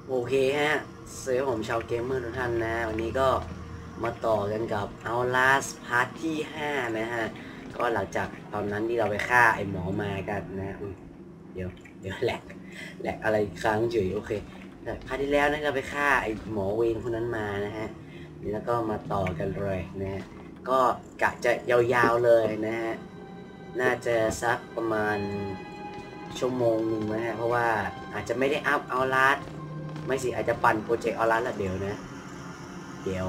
โอเคฮะเซลผมชาวเกมเมอร์ทุกท่านนะวันนี้ก็มาต่อกันกับ Outlast พาร์ทที่5นะฮะก็หลังจากตอนนั้นที่เราไปฆ่าไอ้หมอมากันนะเดี๋ยวแหลกอะไรค้างเฉยโอเคพาร์ทที่แล้วนะเราไปฆ่าไอ้หมอเวรคนนั้นมานะฮะนี่แล้วก็มาต่อกันเลยนะฮะก็กะจะยาวๆเลยนะฮะน่าจะสักประมาณชั่วโมงหนึ่งนะฮะเพราะว่าอาจจะไม่ได้อัพOutlastไม่สิอาจจะปั่นโปรเจกต์ออนไลน์ละเดี๋ยวนะเดี๋ยว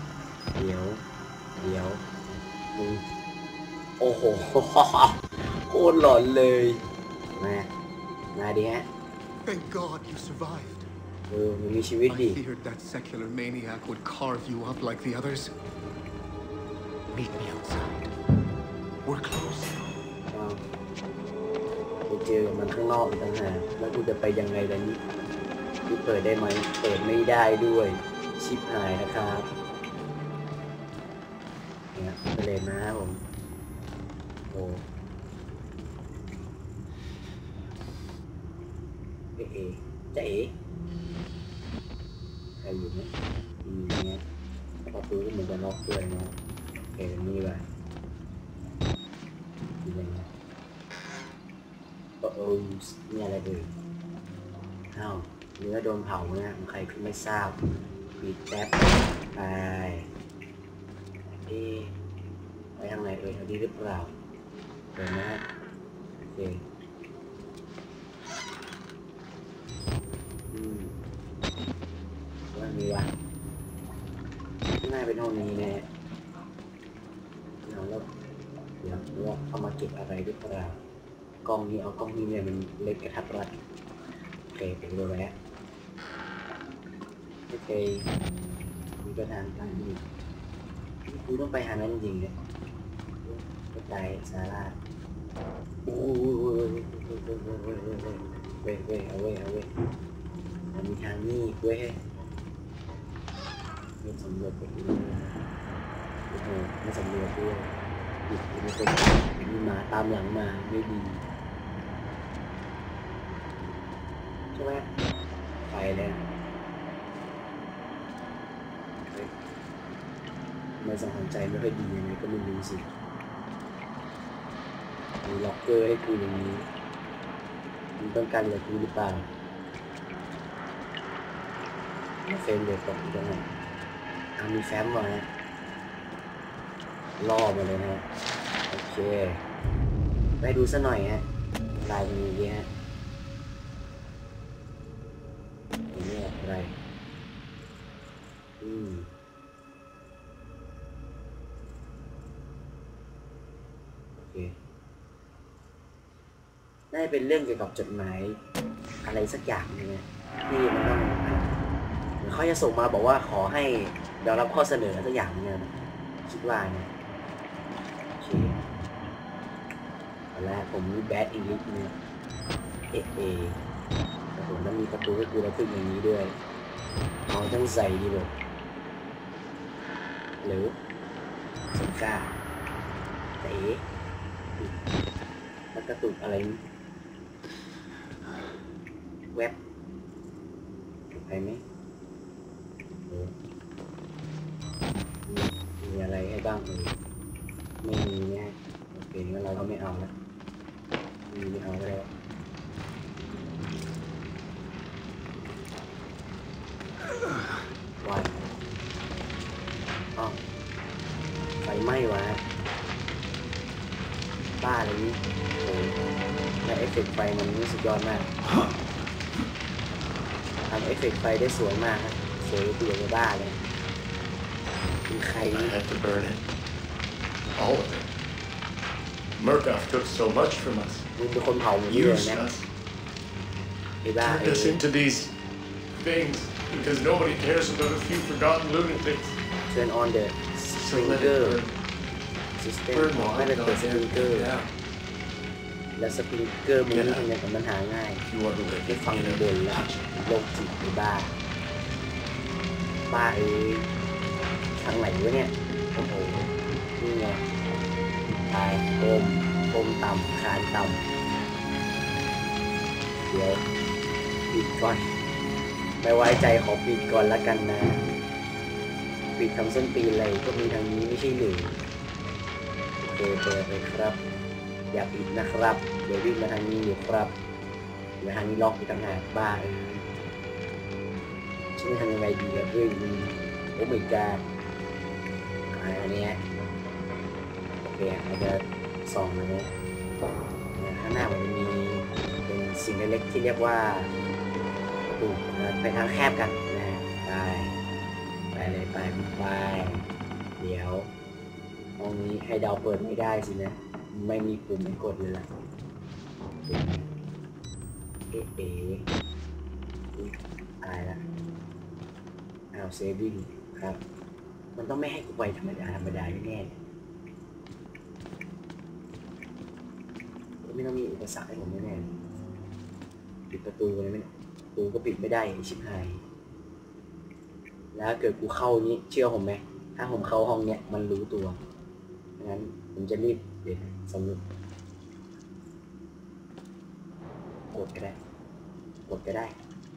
มึงโอ้โหโคตรหลอนเลยมาดิฮะ Thank God you survived. มึงมีชีวิต I ดิ feared that secular maniac would carve you up like the others. Meet me outside. We're close. ไปเจอมันข้างนอกต่างหากแล้วกูจะไปยังไงล่ะนี่กูเปิดได้ไหมเปิดไม่ได้ด้วยชิปหายนะครับเนี่ยไปเลยนะผมโอ้เอ๋จะเอ๋ใครอยู่เนี่ยเนี่ยประตูก็เหมือนจะล็อกด้วยนะโอเคนี่ไปยังไงนี่อะไรเอ่ยอ้าวเนื้อโดนเผานะใครไม่ทราบปิดแป๊บไปไปทางไหนเอ่ยทางนี้หรือเปล่าเดี๋ยวนะโอเคว่ามีวะน่าเป็นห้องนี้แน่แล้วเดี๋ยวเอามาเก็บอะไรหรือเปล่ากล้องนี้เอากล้องนี้เนี่ยมันเล็กกระทัดรัดโอเคไปดูแล้วโอเคมีกระทางทางนี้กูต้องไปหานั้นจริงๆเนี่ยกระจายสาราโอ้ยเอาเว้ยมันมีทางนี้เว้ยไม่สำรวจไปดูโอ้โหไม่สำรวจด้วยมีคนมีหมาตามหลังมาไม่ดีใช่ไหมไฟเลยไม่สังหรณ์ใจไม่ค่อยดียังไงก็ไม่รู้สิมีล็อกเกอร์ให้กูอย่างนี้มึงต้องการอะไรกูหรือเปล่าเฟรมเรทตกอยู่ตรงไหนมีแฟ้มมาฮะล่อมาเลยนะโอเคไปดูซะหน่อยฮะลายมันอย่างนี้ฮะนี่อะไรโอเคน่าจะเป็นเรื่องเกี่ยวกับจดหมายอะไรสักอย่างนึงที่มันต้องเขาจะส่งมาบอกว่าขอให้เดี๋ยวรับข้อเสนอสักอย่างเนี่ยคิดว่าเนี่ยโอเคแล้วผมมีแบดอีลิทเนี่ยแต่ผมนั้นมีประตูให้กูแล้วขึ้นอย่างนี้ด้วยเอาต้องใส่ดีเลยหรือสิก้าเต๋แล้วกระตุกอะไรเว็บไปไหมมีอะไรให้บ้างไม่มีเนี่ยโอเคงั้นเราก็ไม่เอาแล้วไม่เอาแล้ววายอ้าวไฟไหม้วะบ้าอะไรนี้โอ้และเอฟเฟกต์ไฟมันนี่สุดยอดมากทำเอฟเฟกต์ไฟได้สวยมากครับสวยเปลี่ยนบ้าเลยใคร I had to burn it. All of it. Murkoff took so much from us. มึงเป็นคนเผาหมดเลย Used นะ us. ไอ้บ้า Turned us into these things because nobody cares about a few forgotten lunatics. turn on the So let it sprinkler burn. system Burn ขอให้ while มัน the เปิด gods สปริงเกอร์ down. แล้วสปริงเกอร์มึงนี่ทำยังไงกับมันหาง่าย If you want to live, ได้ฟังบ่นแล้วโรคจิตไอ้บ้าทางไหนวะเนี่ยโอ้โหนี่ไงตายโอมต่ำคานต่ำเดี๋ยวปิดก่อนไม่ไว้ใจขอปิดก่อนละกันนะปิดทำส้นตีนอะไรก็มีทางนี้ไม่ใช่หรือโอเคเปิดเลยครับอย่าปิดนะครับเดี๋ยววิ่งมาทางนี้อยู่ครับเดี๋ยวทางนี้ล็อกอยู่ต่างหากบ้าฉันจะทำยังไงดีกับเรื่องนี้โอ้ไม่กล้าอันนี้โอเคอาจจะส่องนะเนี่ยข้างหน้ามันมีเป็นสิ่งเล็กๆที่เรียกว่าประตูไปทางแคบกันนะไปเลยไปเดี๋ยวห้องนี้ให้เดาเปิดไม่ได้สินะไม่มีปุ่มให้กดเลยล่ะตายละเอาเซฟวิ่งครับมันต้องไม่ให้กูไปธรรมดาแน่ไม่ต้องมีอุปสรรคให้ผมแน่ปิดประตูเลยไหมประตูก็ปิดไม่ได้ชิบหายแล้วเกิดกูเข้านี้เชื่อผมไหมถ้าผมเข้าห้องเนี้ยมันรู้ตัวงั้นผมจะรีบเด็ดสมุดกดก็ได้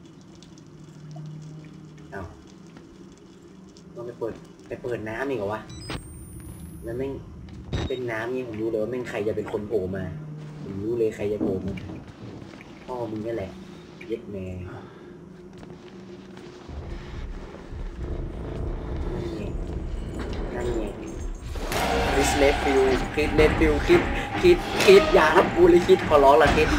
เอาต้องไปเปิดน้ำอีกเหรอวะแล้วแม่งเป็นน้ำนี่ผมรู้เลยว่าแม่งใครจะเป็นคนโผล่มาผมรู้เลยใครจะโผล่มาพ่อมึงนี่แหละเย็ดแม่นั่นไงคริสเลดฟิลคิดอย่าทับกูเลยคิดขอร้องละคิด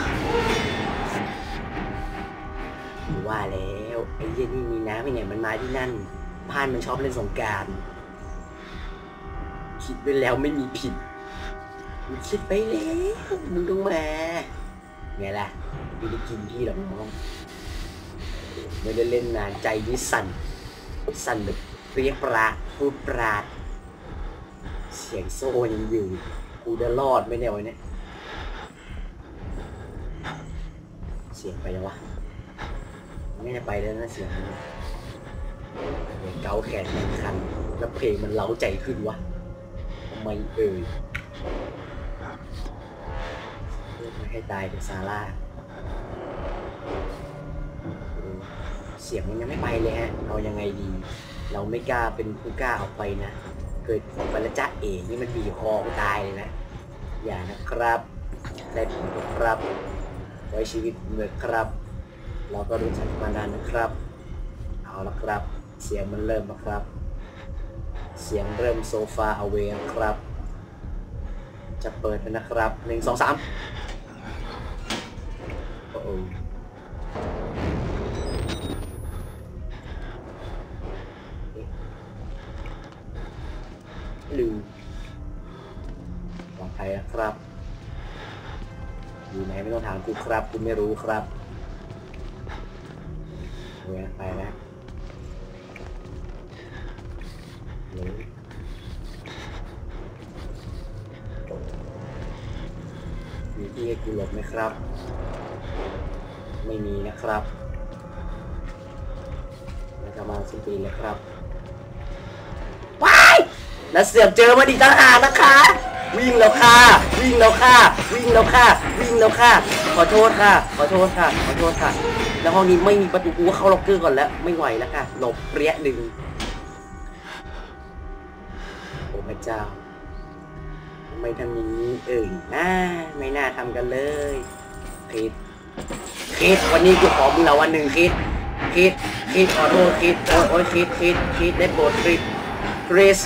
ว่าแล้วไอ้เหี้ยนี่มีน้ำยังไงมันมาที่นั่นพานมันชอบเล่นสงกรานต์คิดไปแล้วไม่มีผิดมึงคิดไปแล้วมึงต้องมาไงล่ะไม่ได้กินพี่หรอกน้องไม่ได้เล่นนานใจนี่สั่นแบบเปรี้ยปราดพูดปราดเสียงโซ่ยังอยู่กูจะรอดไหมเนี่ยวันนี้เสียงไปแล้ววะไม่ได้ไปแล้วนะเสียงเกาแขนมันคันแล้วเพลงมันเล้าใจขึ้นวะทำไมไม่ให้ตายเป็นซาร่าเสียงมันยังไม่ไปเลยฮะเรายังไงดีเราไม่กล้าเป็นผู้กล้าออกไปนะเกิดออกไปแล้วจ้าเอ๋นี่มันบีคอกูตายเลยนะอย่านะครับได้ผลครับไว้ชีวิตเมื่อครับเราก็รู้จักมานานนะครับเอาละครับเสียงมันเริ่มแล้วครับเสียงเริ่มโซฟาเอาเวงครับจะเปิดกันนะครับ1 2 3โอ้ลืมปลอดภัยนะครับอยู่ไหนไม่ต้องถามกูครับกูไม่รู้ครับเว้ยไปแล้วมีที่ให้กูหลบไหมครับไม่มีนะครับแล้วก็มาสิ้นปีเลยครับว้ายแล้วเสือกเจอมาดิทหารนะคะวิ่งแล้วค่ะขอโทษค่ะแล้วห้องนี้ไม่มีประตูกูเข้าล็อกเกอร์ก่อนแล้วไม่ไหวแล้วค่ะหลบเปรี้ยหนึ่งโอ้พระเจ้าทำไมทำอย่างนี้ไม่น่าทำกันเลยคิดวันนี้กูขอมึงละวันหนึ่งคิดขอโทษคิดโอ้ยคิดได้โปรดChris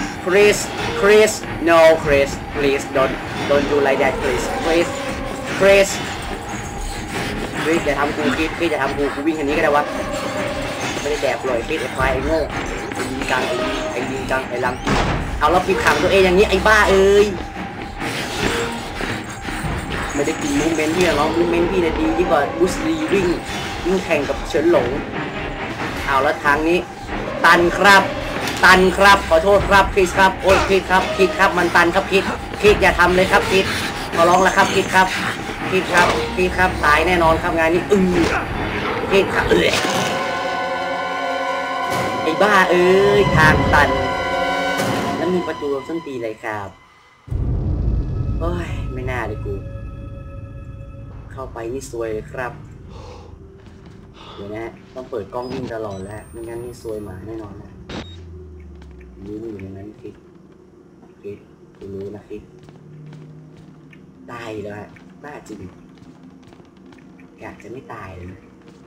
no Chris please don't do like that Chrisจะทำกูคิดจะทำกูวิ่งคันนี้ก็ได้วะไม่ได้แดกปล่อยคิดไอ้ควายไอ้โง่ไอ้ยิงกังไอ้ลังเอาแล้วปิดขังตัวเองอย่างนี้ไอ้บ้าเอ้ยไม่ได้กินมูเมนต์พี่น้องมูเมนต์พี่นะดียิ่งกว่าบุสลีวิ่งแข่งกับเฉินหลงเอาแล้วทางนี้ตันครับขอโทษครับคิดครับโอ้ยคิดครับมันตันครับคิดอย่าทำเลยครับคิดขอร้องแล้วครับคิดครับตายแน่นอนครับงานนี้คิดครับไอ้บ้าเอ้ยทางตันแล้วมีประตูส้นตีเลยครับโอ้ยไม่น่าเลยกูเข้าไปนี่ซวยเลยครับเดี๋ยวนะต้องเปิดกล้องวิ่งตลอดแล้วไม่งั้นนี่ซวยหมาแน่นอนนะรู้อยู่ในนั้นคิดกูรู้นะคิดตายแล้วฮะบ้าจริงอยากจะไม่ตายเลยนะ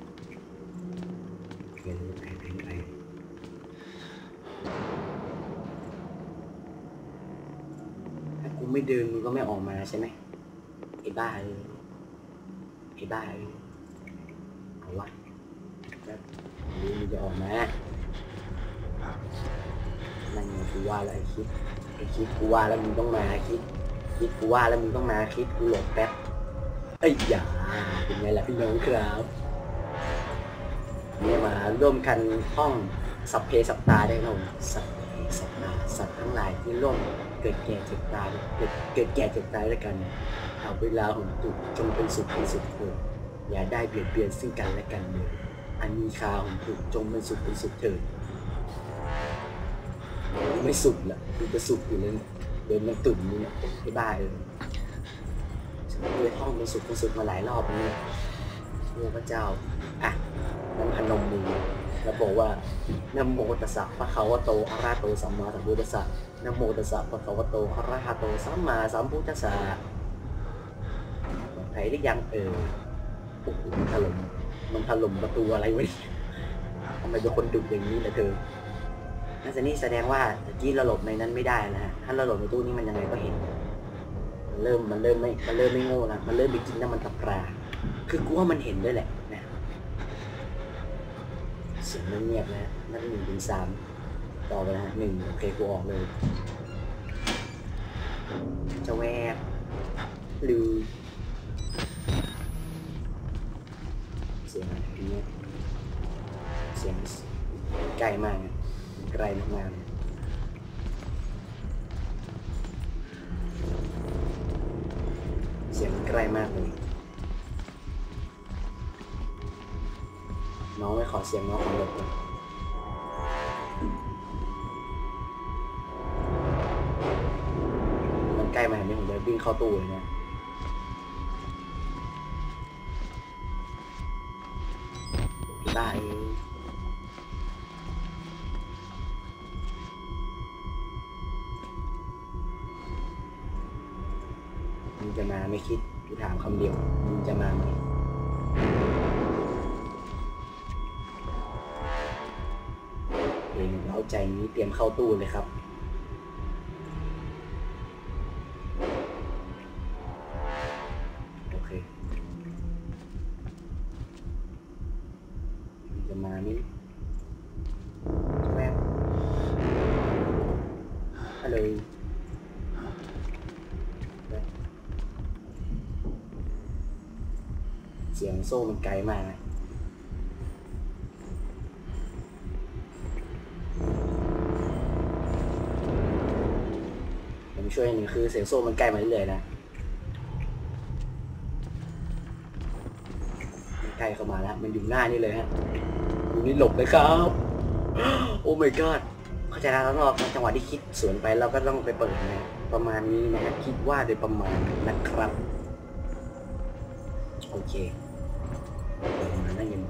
เดี๋ยวไปถ้ากูไม่เดินมึงก็ไม่ออกมาใช่ไหมไอ้บ้าเอาวะแล้วมึงจะออกมานั่นไงกูว่าแล้วไอ้คิดกูว่าแล้วมึงต้องมาคิดกูว่าแล้วมึงต้องมาคิดกูหลบแป๊บไอ้ยาเป็นไงล่ะพี่น้องครับเนี่ยมาร่วมกันห้องสัพเพสัตตาได้ครับสัพเพสัตตาสัตว์ทั้งหลายที่ร่วมเกิดแก่เจ็บตายเกิดแก่เจ็บตายด้วยกันเอาเวลาของตุกจงเป็นสุขที่สุดเถิดอย่าได้เบียดเบียนซึ่งกันและกันเลยอันมีคาของตุกจงเป็นสุขเถิดไม่สุดละกูจะสุดอยู่เลยเดินมันตุ่มนี่เนี่ยไม่บ้าเลยฉันเคยท่องเป็นสุดมาหลายรอบนี่โอ้พระเจ้าอ่ะนั่นพนมมือแล้วบอกว่านะโมตัสสะพระเขาวะโตอะระหะโตสัมมาสัมพุทธัสสะนะโมตัสสะพระเขาวะโตอะระหะโตสัมมาสัมพุทธัสสะใครได้ยังโอ้โหมันถล่มประตูอะไรวะทำไมเป็นคนดุอย่างนี้ล่ะเธอน่าจะนี่แสดงว่าตะกี้เราหลบในนั้นไม่ได้นะฮะถ้าเราหลบในตู้นี้มันยังไงก็เห็นมันเริ่มไม่โง่ละมันเริ่มไปกินน้ำมันตะปราคือกูว่ามันเห็นด้วยแหละนะเสียงเงียบนะนับ1 ถึง 3ต่อไปนะ1โอเคกูออกเลยจะแวบหรือเสียงอะไรเงี้ยเสียงใกล้มากไกลมากเสียงใกล้มากเลยน้องไม่ขอเสียงน้องขอหลบเลยมันใกล้มาเห็นไหมผมจะวิ่งเข้าตู้เลยนะได้มึงจะมาไม่คิดกูถามคำเดียวมึงจะมาไหมเพลงเร้าใจนี้เตรียมเข้าตู้เลยครับโอเคมึงจะมาไหมแม่ฮัลโหลเสียงโซ่มันไกลมากนะผมช่วยหนึ่งคือเสียงโซ่มันใกล้มาเรื่อยๆนะมันใกล้เข้ามาแล้วมันอยู่หน้านี่เลยฮะอยู่นี่หลบเลยครับโอ้ my god เข้าใจแล้วแล้วเราจังหวะที่คิดสวนไปเราก็ต้องไปเปิดนะประมาณนี้นะฮะคิดว่าโดยประมาณนะครับโอเคมาแล้วยัง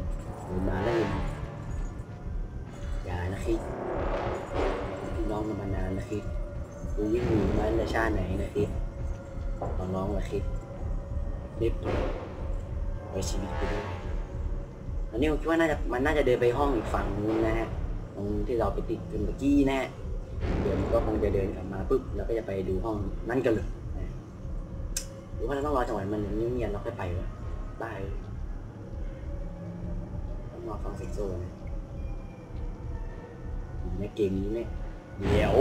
อย่านะคิดพี่น้องกันมานานนะคิดกูวิ่งหนีมาในชาติไหนนะคิดขอร้องนะคิดรีบไว้ชีวิตไปด้วยอันนี้ผมคิดว่ามันน่าจะเดินไปห้องอีกฝั่งนู้นนะฮะตรงที่เราไปติดกันเมื่อกี้นะเดี๋ยวมันก็คงจะเดินกลับมาปุ๊บแล้วก็จะไปดูห้องนั่นกันเลยหรือว่าเราต้องรอจังหวะมันเงียบๆเราค่อยไปวะได้ต้องรอฟังเสียงโซ่ในเกมนี้เนี่ยเดี๋ยว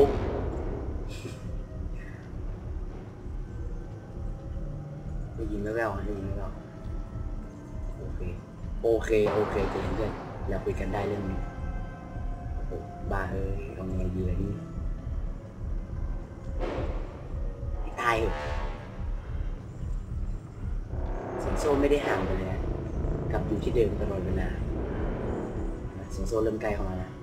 ได้ยินแว่วๆได้ยินแว่วโอเคเจนเพื่อนอย่าคุยกันได้เรื่องนี้บ้าเฮ้ยทำไงดีล่ะนี่ตายเหรอเสียงโซ่ไม่ได้ห่างไปเลยกลับอยู่ที่เดิมตลอดเวลาเสียงโซ่เริ่มใกล้เข้ามาแล้ว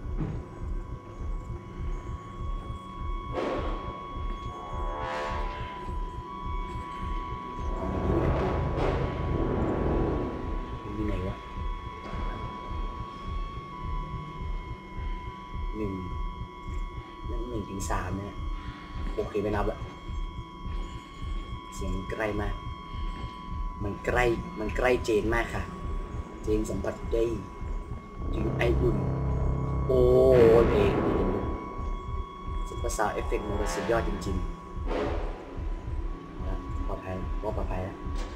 เคไม่นับละเสียงใกล้มากมันใกล้เจนมากค่ะเจนสัมผัสได้ถึงไออุ่นโอ้เพลงซุปเปอร์ซาวด์เอฟเฟกต์มันสุดยอดจริงๆปลอดภัยว่าปลอดภัยแล้ว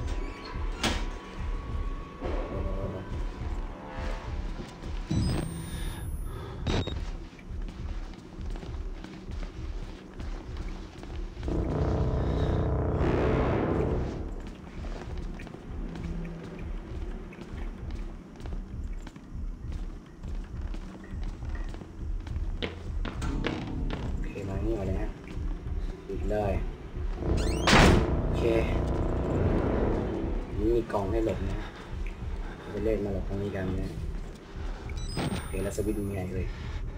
นี่มาเลยฮะปิดเลยโอเคนี่มีกล่องให้หลบนะไปเล่นมาหลบตรงนี้กันนะโอเคแล้วสวิตช์ยังไงเลย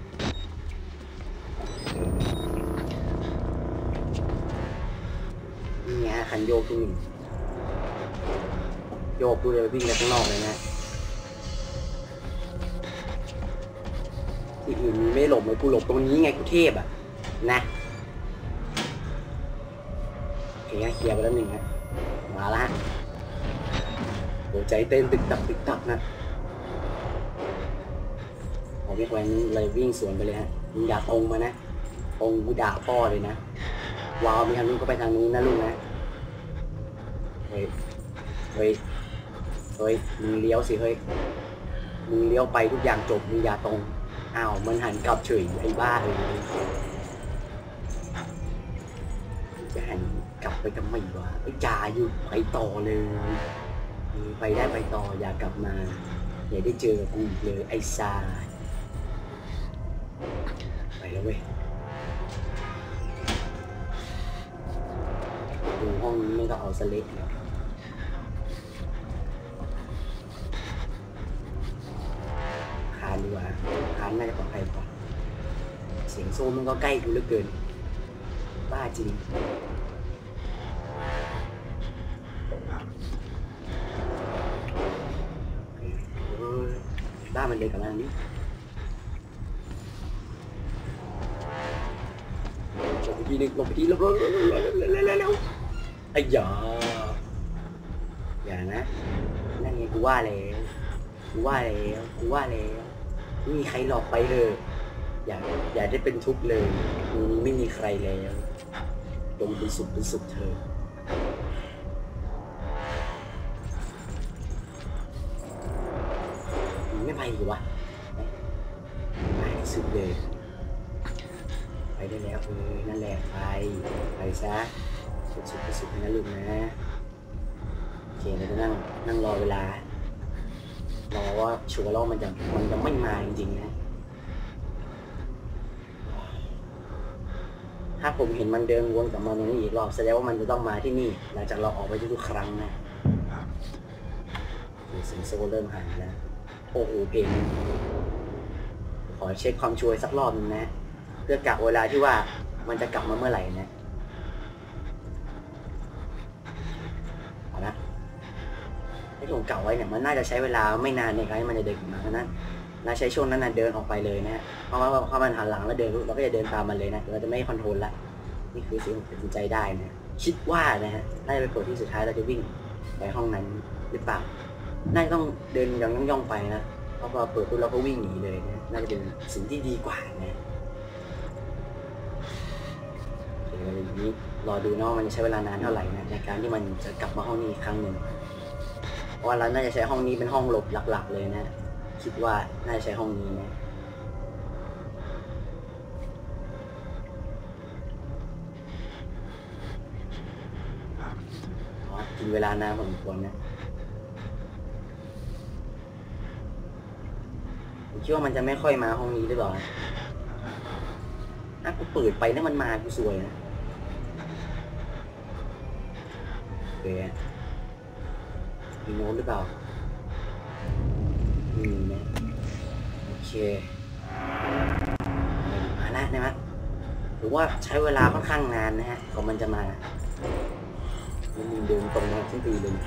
นี่ไงคันโยกที่หนึ่งโยกดูเลยวิ่งไปข้างนอกเลยนะที่อื่นมีไม่หลบเลยกูหลบตรงนี้ไงกูเทพอ่ะนะโอเคเคลียร์ไปแล้วหนึ่งฮะมาละหัวใจเต้นตึกตักนะผมไม่ควรเลยวิ่งสวนไปเลยฮะมึงอย่าตรงมานะตรงกูด่าพ่อเลยนะวาวมีทางนู้นก็ไปทางนู้นนะลูกนะเฮ้ยมึงเลี้ยวสิเฮ้ยมึงเลี้ยวไปทุกอย่างจบมึงอย่าตรงอ้าวมันหันกลับเฉยไอ้บ้าเลยจะหันกลับไปทำไมวะไอ้จ่าอยู่ไปต่อเลยไปได้ไปต่ออย่ากลับมาอย่าได้เจอกูเลยไอ้ซาไปแล้วเว้ยดูห้องนี้ไม่ก็เอาสเล็กคานดีกว่าคานน่าจะปลอดภัยกว่าเสียงโซ่มันก็ใกล้กูเหลือเกินบ้าจริงบ้ามันเลยกับมันนี้ลงไปทีนึงลงไปทีแล้วไอ้ยาอย่านะนั่นไงกูว่าแล้วไม่มีใครหลอกไปเลยอย่าได้เป็นทุกข์เลยไม่มีใครแล้วจงเป็นสุขเธอไม่ไปหรือวะไปสุดเลยไปได้แล้วนั่นแหละไปซะสุดนะลูกนะโอเคเราจะนั่งรอเวลารอว่าชัวร์แล้วมันจะไม่มาจริงๆนะถ้าผมเห็นมันเดินวนกลับมาตรงนี้อีกรอบแสดงว่ามันจะต้องมาที่นี่หลังจากเราออกไปทุกครั้งนะเสียงโซ่เริ่มหายแล้วโอ้โหเพลงขอเช็คความชัวร์สักรอบนึงนะเพื่อกะเวลาที่ว่ามันจะกลับมาเมื่อไหร่นะเอาละที่ผมกะไว้เนี่ยมันน่าจะใช้เวลาไม่นานในการที่มันจะเดินมาเพราะนั้นเราใช้ช่วงนั้นเดินออกไปเลยนะเพราะว่ามันหันหลังแล้วเดินเราก็จะเดินตามมันเลยนะเราจะไม่คอนโทรลละนี่คือสิ่งที่ตัดสินใจได้นะคิดว่านะฮะน่าจะเป็นผลที่สุดท้ายเราจะวิ่งไปห้องนั้นหรือเปล่าน่าจะต้องเดินย่องไปนะเพราะพอเปิดปุ๊บเราก็วิ่งหนีเลยนะน่าจะเป็นสิ่งที่ดีกว่านะเดี๋ยวอย่างนี้รอดูเนาะมันจะใช้เวลานานเท่าไหร่นะในการที่มันจะกลับมาห้องนี้อีกครั้งหนึ่งเพราะว่าเราน่าจะใช้ห้องนี้เป็นห้องหลบหลักๆเลยนะคิดว่าน่าจะใช้ห้องนี้นะกินเวลานานพอสมควรนะผมคิดว่ามันจะไม่ค่อยมาห้องนี้หรือเปล่าถ้ากูเปิดไปแล้วมันมากูสวยนะโอเคมีโน้ตหรือเปล่านะโอเคมาแล้วนะมั้ยหรือว่าใช้เวลาค่อนข้างนานนะฮะก่อนมันจะมามันเดินตรงมาทั้งปีเลย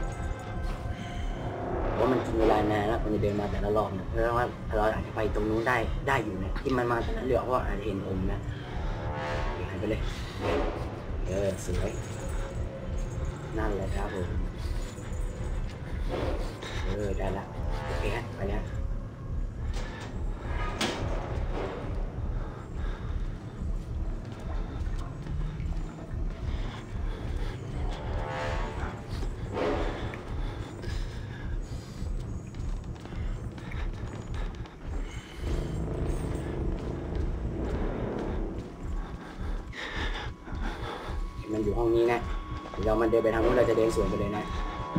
ว่ามันกินเวลานานแล้วมันจะเดินมาแต่ละรอบนะเพราะว่าเราอาจจะไปตรงนู้นได้อยู่นะที่มันมาแต่นั้นเหลือเพราะอาจจะเห็นผมนะหายไปเลยสวยนั่นเลยครับผมได้ละโอเคฮะไปแล้วมันอยู่ห้องนี้นะเดี๋ยวมันเดินไปทางนู้นเราจะเดินสวนไปเลยนะ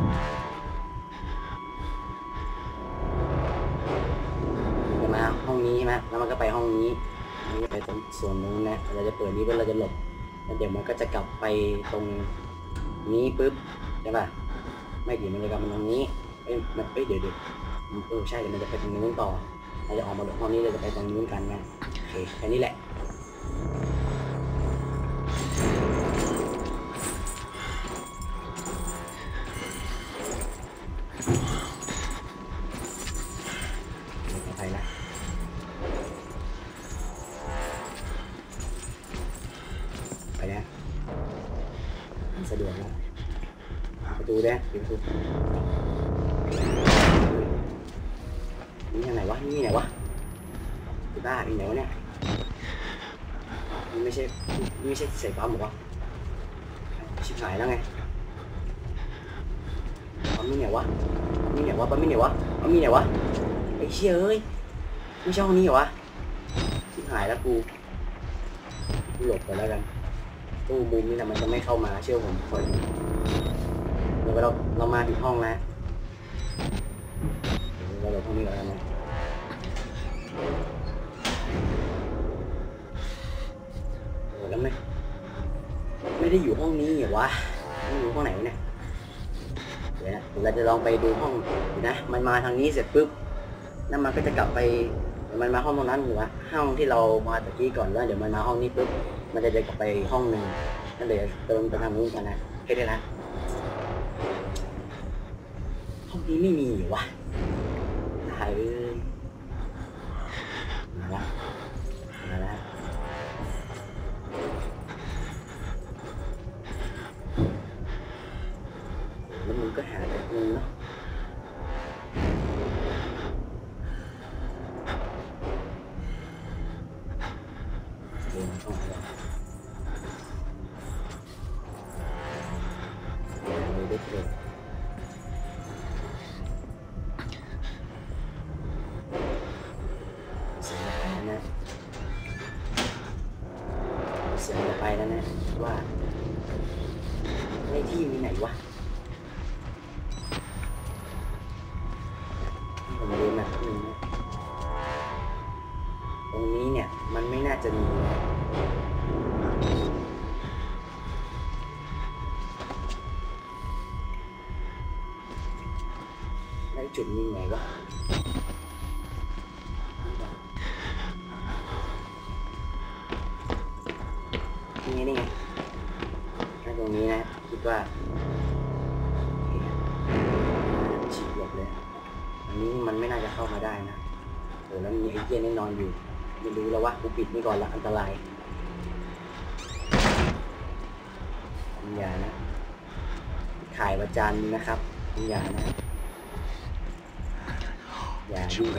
มันจะมาห้องนี้ใช่ไหมแล้วมันก็ไปห้องนี้มันจะไปตรงส่วนนู้นนะเราจะเปิดนี้เพื่อเราจะหลบแล้วเดี๋ยวมันก็จะกลับไปตรงนี้ปุ๊บใช่ป่ะไม่เดี๋ยวมันจะกลับมาตรงนี้เดี๋ยวใช่เดี๋ยวมันจะไปตรงนู้นต่อเราจะออกมาหลบห้องนี้เราจะไปตรงนู้นกันนะโอเคแค่นี้แหละไปแล้วไปแล้วสะดวกแล้วประตูได้ปิดประตูนี่ยังไงวะนี่ไหนวะที่บ้าอีกไหนวะเนี่ยนี่ไม่ใช่ใส่ปั๊มหรอชิบหายแล้วไงปั๊มนี่ไหนวะปั๊มนี่ไหนวะปั๊มนี่ไหนวะปั๊มนี่ไหนวะไอ้เชี่ยเอ้ยไม่ใช่ห้องนี้เหรอวะชิบหายแล้วกูหลบไปแล้วกันตู้มุมนี่นะมันจะไม่เข้ามาเชื่อผมคนเรามาถึงห้องแล้วเราหลบห้องนี้ก่อนนะแล้วไม่ได้อยู่ห้องนี้เหรอวะไม่รู้ห้องไหนวะเนี่ยเดี๋ยวนะเราจะลองไปดูห้องนะมันมาทางนี้เสร็จปุ๊บแล้วมันก็จะกลับไปมันมาห้องตรงนั้นหรือวะห้องที่เรามาตะกี้ก่อนแล้วเดี๋ยวมันมาห้องนี้ปุ๊บมันจะเดินกลับไปห้องหนึ่งนั่นเดี๋ยวเติมไปทางนู้นกันนะแค่นี้นะห้องนี้ไม่มีเหรอวะหายเลยมาแล้วแล้วมึงก็หาแต่กูเนาะเดินเข้ามาแล้วเด็กเลยเสียไปแล้วนะว่าในที่มีไหนวะผมดูแบบนึงนะตรงนี้เนี่ยมันไม่น่าจะมีในจุดนี้ไหนวะนี่ไงตรงนี้นะคิดว่าฉีกหลบเลยอันนี้มันไม่น่าจะเข้ามาได้นะแล้วมีไอ้เหี้ยนี่นอนอยู่ไม่รู้แล้วว่ากูปิดนี่ก่อนละอันตรายอย่านะขายประจานนะครับอย่านะอย่าดูไป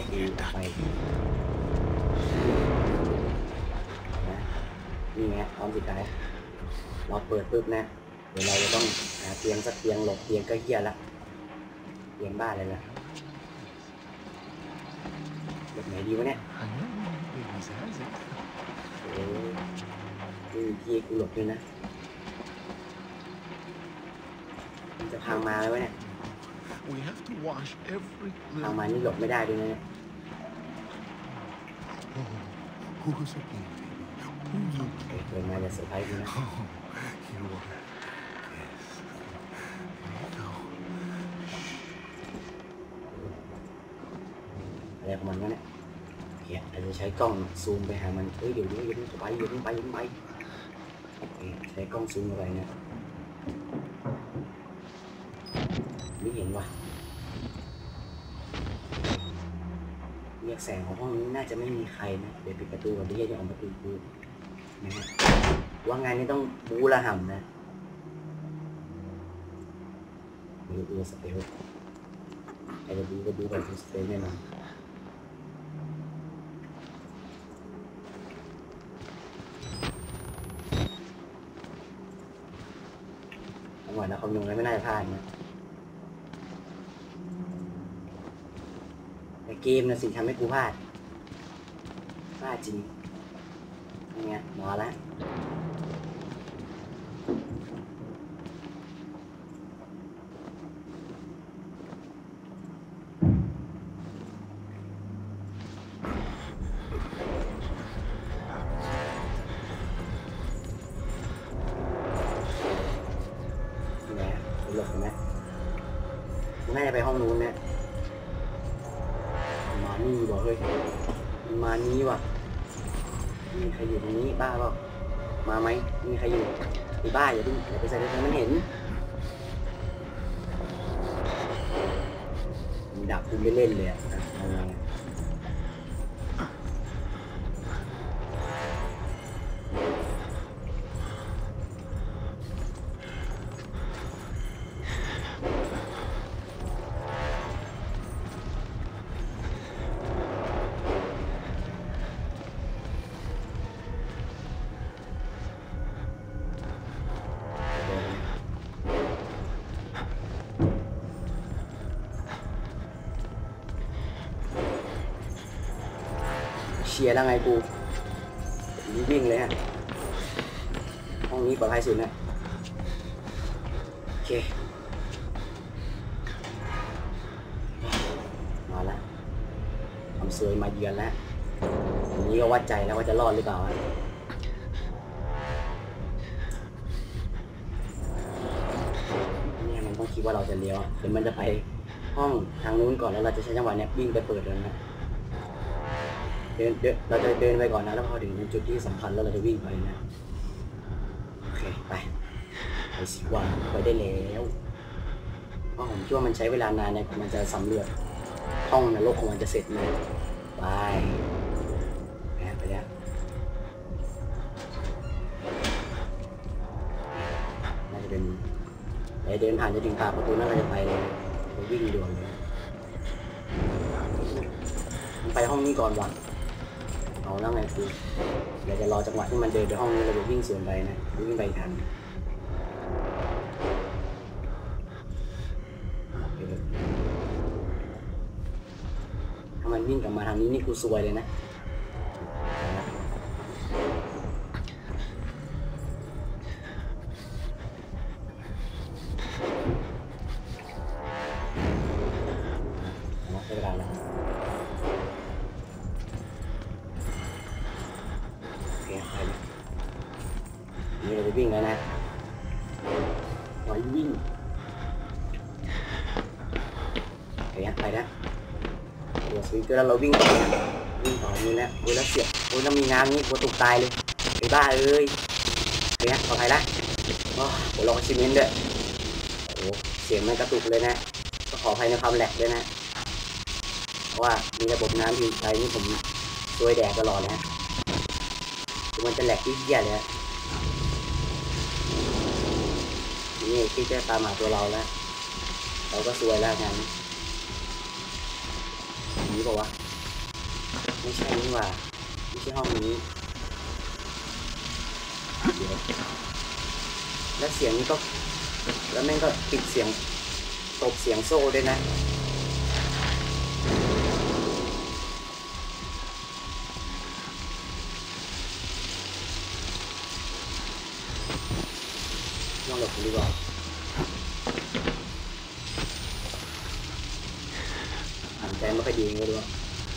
นะนี่ไงพร้อมสุดท้ายเราเปิดปุ๊บนะเดี๋ยวเราจะต้องหาเตียงสักเตียงหลบเตียงก็เหี้ยละเตียงบ้าเลยละแบบไหนดีวะเนี่ยที่กูหลบด้วยนะมันจะพังมาเลยวะเนี่ยพังมานี่หลบไม่ได้ด้วยนะเนี่ยเกิดมาจะเซอร์ไพรส์กูนะอะไรของมันวะเนี่ยอาจจะใช้กล้องซูมไปหามันเดี๋ยวนี้ยังไปใช้กล้องซูมอะไรเนี่ยไม่เห็นว่ะเรียกแสงของห้องนี้น่าจะไม่มีใครนะเดี๋ยวปิดประตูก่อนที่จะออกประตูกูนะฮะว่างานนี้ต้องบู๊ระห่ำนะดูสเปลใครจะบู๊ก็บู๊ไปดูสเปลแน่นอนจังหวะนะคำนวณไม่น่าจะพลาดนะแต่เกมนะสิทำให้กูพลาดจริงเนี่ยมาแล้วหลบนะน่าจะไปห้องนู้นเนี่ยมานี่บอกเลยมานี้ว่ะมีใครอยู่ตรงนี้บ้าเปล่ามาไหมมีใครอยู่ไอ้บ้าอย่าไปใส่ในมันเห็นมีดักคุณไม่เล่นเลยอ่ะเชียร์แล้วไงกูวิ่งเลยฮะห้องนี้ปลอดภัยสุดนะโอเคมาแล้วความสวยมาเยือนแล้วทีนี้ก็วัดใจแล้วว่าจะรอดหรือเปล่าเนี่ยมันต้องคิดว่าเราจะเลี้ยวเดี๋ยวมันจะไปห้องทางนู้นก่อนแล้วเราจะใช้จังหวะนี้วิ่งไปเปิดเลยนะเราจะเดินไปก่อนนะแล้วพอถึงจุดที่สำคัญแล้วเราจะวิ่งไปนะโอเคไปสิว่าไปได้แล้วเพราะผมคิดว่ามันใช้เวลานานเนี่ยมันจะสำรวจห้องนรกของมันจะเสร็จเลยไปแล้วน่าจะเป็นเดินผ่านจะถึงปากประตูนั่นเราจะไปเลยวิ่งด่วนเลยไปห้องนี้ก่อนว่ะเอาแล้วไงคือเราจะรอจังหวะที่มันเดินไปห้องนี้เราจะวิ่งสวนไปนะวิ่งไปทันถ้ามันวิ่งกลับมาทางนี้นี่กูซวยเลยนะได้เวลาแล้วนี่เราจะวิ่งแล้วนะวิ่งไปนะตัวสวิงเกอร์แล้วเราวิ่งต่อนี่นะแล้วเสียบแล้วมีน้ำนี่กูตกตายเลยไอ้บ้าเอ้ยปลอดภัยละโอ้ลองชิมเมนด้วยโอ้เสียงมันกระตุกเลยนะก็ขออภัยในความแหลกด้วยนะเพราะว่ามีระบบน้ำที่ใช้นี่ผมช่วยแดกตลอดนะมันจะแหลกที่เหี้ยเลยนี่ที่จะตามหาตัวเราแล้วเราก็ซวยแล้วงั้นนี้บอกว่าไม่ใช่นี่ว่าไม่ใช่ห้องนี้เดี๋ยวแล้วเสียงนี้ก็แล้วแม่งก็ปิดเสียงตบเสียงโซ่ด้วยนะลองหลบดูดีกว่าหันใจไม่ค่อยดีเลยด้วย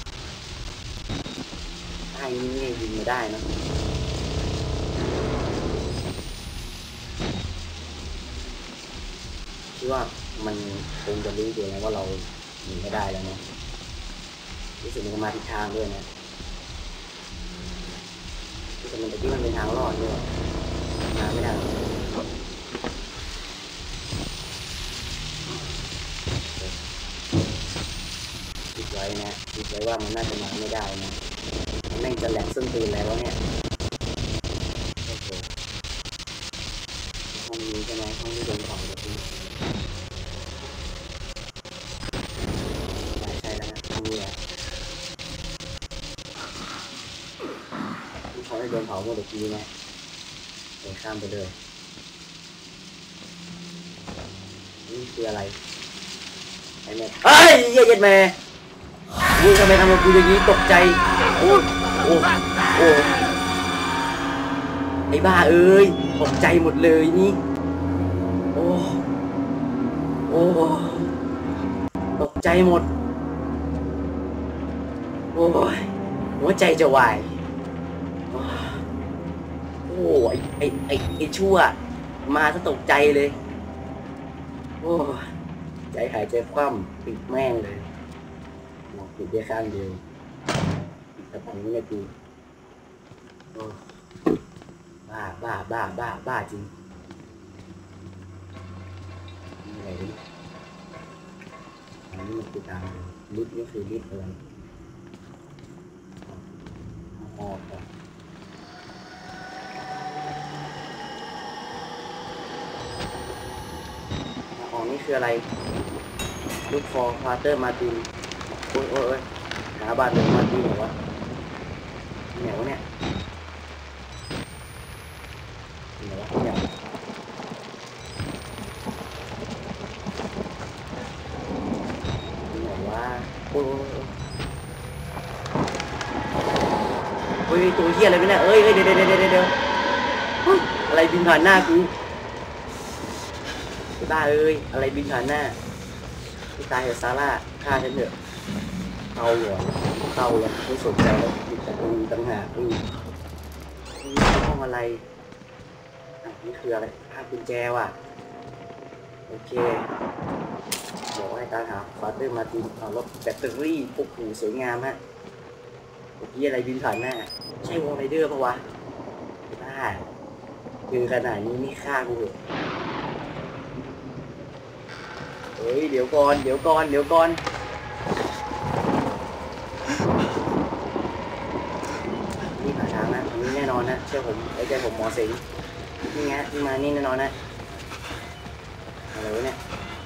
ถ้าอย่างนี้ยิงไม่ได้นะคิดว่ามันคงจะรู้อยู่แล้วว่าเราหนีไม่ได้แล้วนะรู้สึกมันมาทิศทางด้วยนะแต่มันเป็นทางรอดด้วยมาไม่ได้คิดไว้นะคิดไว้ว่ามันน่าจะมาไม่ได้นะแม่งจะแหลกซึ่งตีนแล้วเนี่ยโอ้โหเมื่อกี้นะเดี๋ยวข้ามไปเลยนี่คืออะไรไอ้แม่เฮ้ยเย็ดแม่มึงทำไมทำกับกูอย่างนี้ตกใจโอ้โอ้โอ้ไอ้บ้าเอ้ยตกใจหมดเลยนี่โอ้โอ้ตกใจหมดโอ้ยหัวใจจะวายโอ้ไอ้ชั่วมาซะตกใจเลยโอ้ใจหายใจคว่ำปิดแม่งเลยปิดได้ข้างเดียวปิดกระป๋องนี่กูโอ้บ้าจริงอะไรนี่อันนี้มันคือทางลิฟต์นี่คือลิฟต์อะไรออกก่อนออกนี่คืออะไรลูกฟอร์พาเตอร์มาตินโอ้ยหาบ้านเดินมาตินเหรอวะไหนวะเนี่ยไหนวะเนี่ยไหนวะโอ้ยตัวเหี้ยอะไรไม่เนี่ยเอ้ยเดี๋ยวอะไรบินผ่านหน้ากูบ้าเอ้ยอะไรบินผ่านหน้าที่ตายเหรอซาร่าฆ่าฉันเถอะเตาหัวเตาเลยไม่สนใจแล้วปิดประตูต่างหากนี่ห้องอะไรนี่คืออะไรภาพกุญแจว่ะโอเคบอกให้ตามหาฟาเตอร์มาตินเอารถแบตเตอรี่พวกหูสวยงามฮะเมื่อกี้อะไรบินผ่านหน้าใช่วอลไรเดอร์ปะวะบ้าคือขนาดนี้นี่ฆ่ากูเหรอเฮ้ยเดี๋ยวก่อนนี่หาทางนะอันนี้แน่นอนนะเชื่อผมไอ้ใจผมหมอสิงนี่ไงที่มานี่แน่นอนนะอะไรวะเนี่ย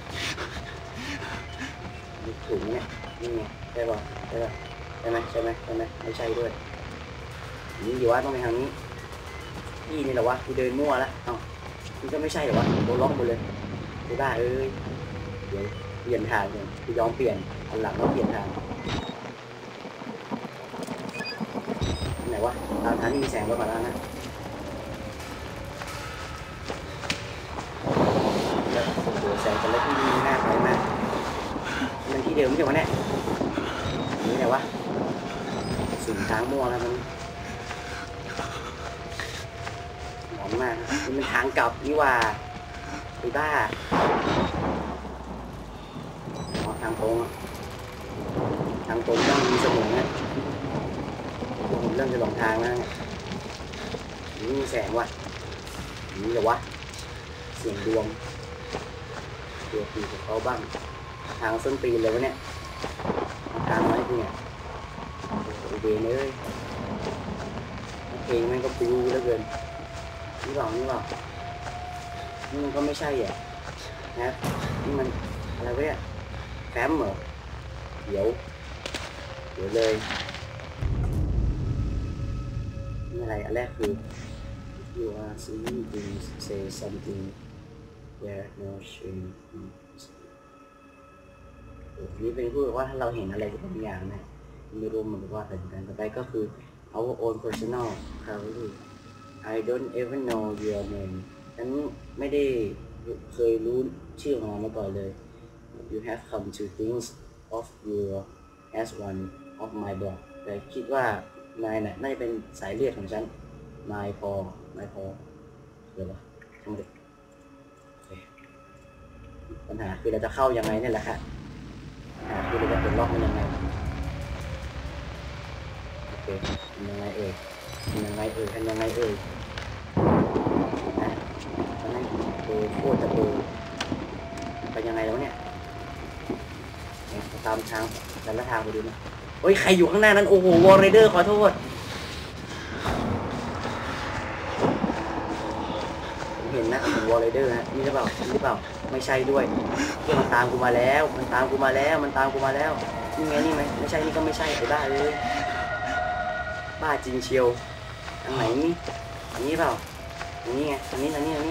มีถุงเนี่ยนี่ไงใช่ป่ะใช่ไหมไม่ใช่ด้วยนี่อยู่ว่าต้องไปทางนี้นี่เหรอวะกูเดินมั่วแล้วเอ้านี่ก็ไม่ใช่เหรอวะโดนล็อกหมดเลยไม่ได้เอ้ยเดี๋ยวเปลี่ยนทางเลยคือยอมเปลี่ยนอันหลังแล้วเปลี่ยนทางไหนวะทางนี้มีแสงรถมาแล้วนะแล้วโอ้โหแสงแต่ละที่นี่น่าไปมากมันที่เดิมไม่ใช่วะเนี่ยนี่ไหนวะสูงทางมั่วแล้วมันหลอนมากนี่มันทางกลับนี่ว่าไปบ้าทางตรงต้องมีเสมอเนี่ยผมเริ่มจะหลงทางแล้วเนี่ยนี่มีแสงว่ะนี่เหรอวะเสียงดวงเดี๋ยวปีกับเขาบ้างทางส้นตีนเลยวะเนี่ยทางน้อยกูเนี่ยโอเคเลยเพลงมันก็ปิวแล้วเกินนี่เปล่านี่มันก็ไม่ใช่อ่ะนะนี่มันอะไรวะเนี่ยแฟ้มเหรอเดี๋ยวเลยนี่อะไรอันแรกคือ you are seeing things say something where no shameนี่เป็นพูดว่าถ้าเราเห็นอะไรบางอย่างนะไม่รู้มันว่าอะไรกันต่อไปก็คือ our own personal priority I don't even know your name ฉันไม่ได้เคยรู้ชื่อของเรามาก่อนเลยYou have come to think of you as one of my blood แต่คิดว่านายน่าจะเป็นสายเลือดของฉันนายพอเดี๋ยวทั้งเด็กปัญหาคือเราจะเข้ายังไงนี่แหละค่ะคือเราจะเปิดล็อกมันยังไงโอเคยังไงเอ่ยทำไมโคตรจะโตไปยังไงแล้วเนี่ยตามทางแต่ละทางไปดูนะโอ้ยใครอยู่ข้างหน้านั้นโอ้โหวอลไรเดอร์ขอโทษผมเห็นนะผมวอลไรเดอร์นะนี่หรือเปล่าไม่ใช่ด้วยมันตามกูมาแล้วนี่ไงนี่ไหมไม่ใช่นี่ก็ไม่ใช่ไอ้บ้าเลยบ้าจริงเชียวทางไหนนี่อันนี้เปล่าอันนี้ไงอันนี้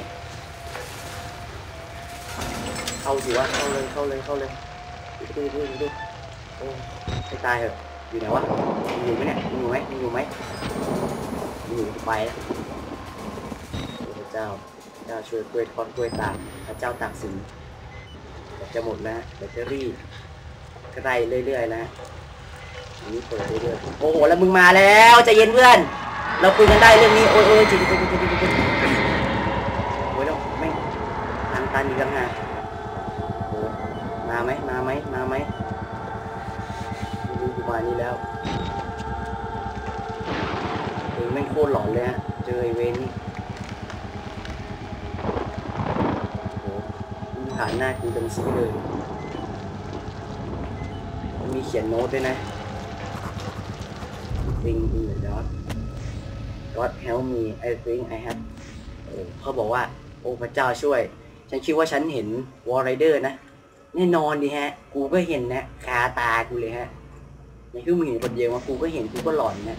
เข้าสิวะเข้าเลยดูโอ้ให้ตายเหรออยู่ไหนวะอยู่ไหมเนี่ยอยู่ไหมอยู่ไปแล้วพระเจ้าช่วยกล้วยทอดกล้วยตากพระเจ้าตากสินจะหมดแล้วแบตเตอรี่ก็ได้เรื่อยๆนะอันนี้เปิดเรื่อยๆโอ้โหแล้วมึงมาแล้วใจเย็นเพื่อนเราคุยกันได้เรื่องนี้โอ้ยจริงโอ้ยแล้วไม่ทางตันอีกแล้วนะโอ้มาไหมดูประมาณนี้แล้วแม่งโคตรหลอนเลยฮะเจอไอเวนนี่โอ้ผ่านหน้ากูเป็นสีเลยมีเขียนโน้ตด้วยนะ Thing in the dark God help me I think I have เขาบอกว่าโอ้พระเจ้าช่วยฉันคิดว่าฉันเห็นวอลไรเดอร์นะแน่นอนดิฮะกูก็เห็นนะคาตากูเลยฮะในคือมึงเห็นคนเดียวว่ากูก็เห็นกูก็หลอนนะ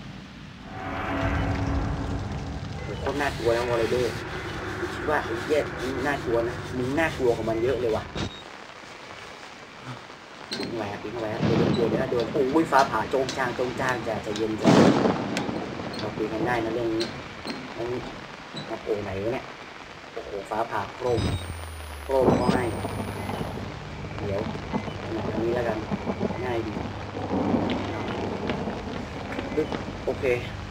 โคตรน่ากลัวนะวอลไรเดอร์คิดว่าไอ้เหี้ยนี่น่ากลัวนะมึงน่ากลัวกว่ามันเยอะเลยว่ะปิ้งแหวกเดี๋ยวโดนโอ้ยฟ้าผ่าโจงจางจะเย็นจะเราคุยกันได้นะเรื่องนี้อันนี้มาโผล่ไหนวะเนี่ยโอ้โหฟ้าผ่าโครมก็ให้เดี๋ยวอันนี้แล้วกันง่ายดีโอเค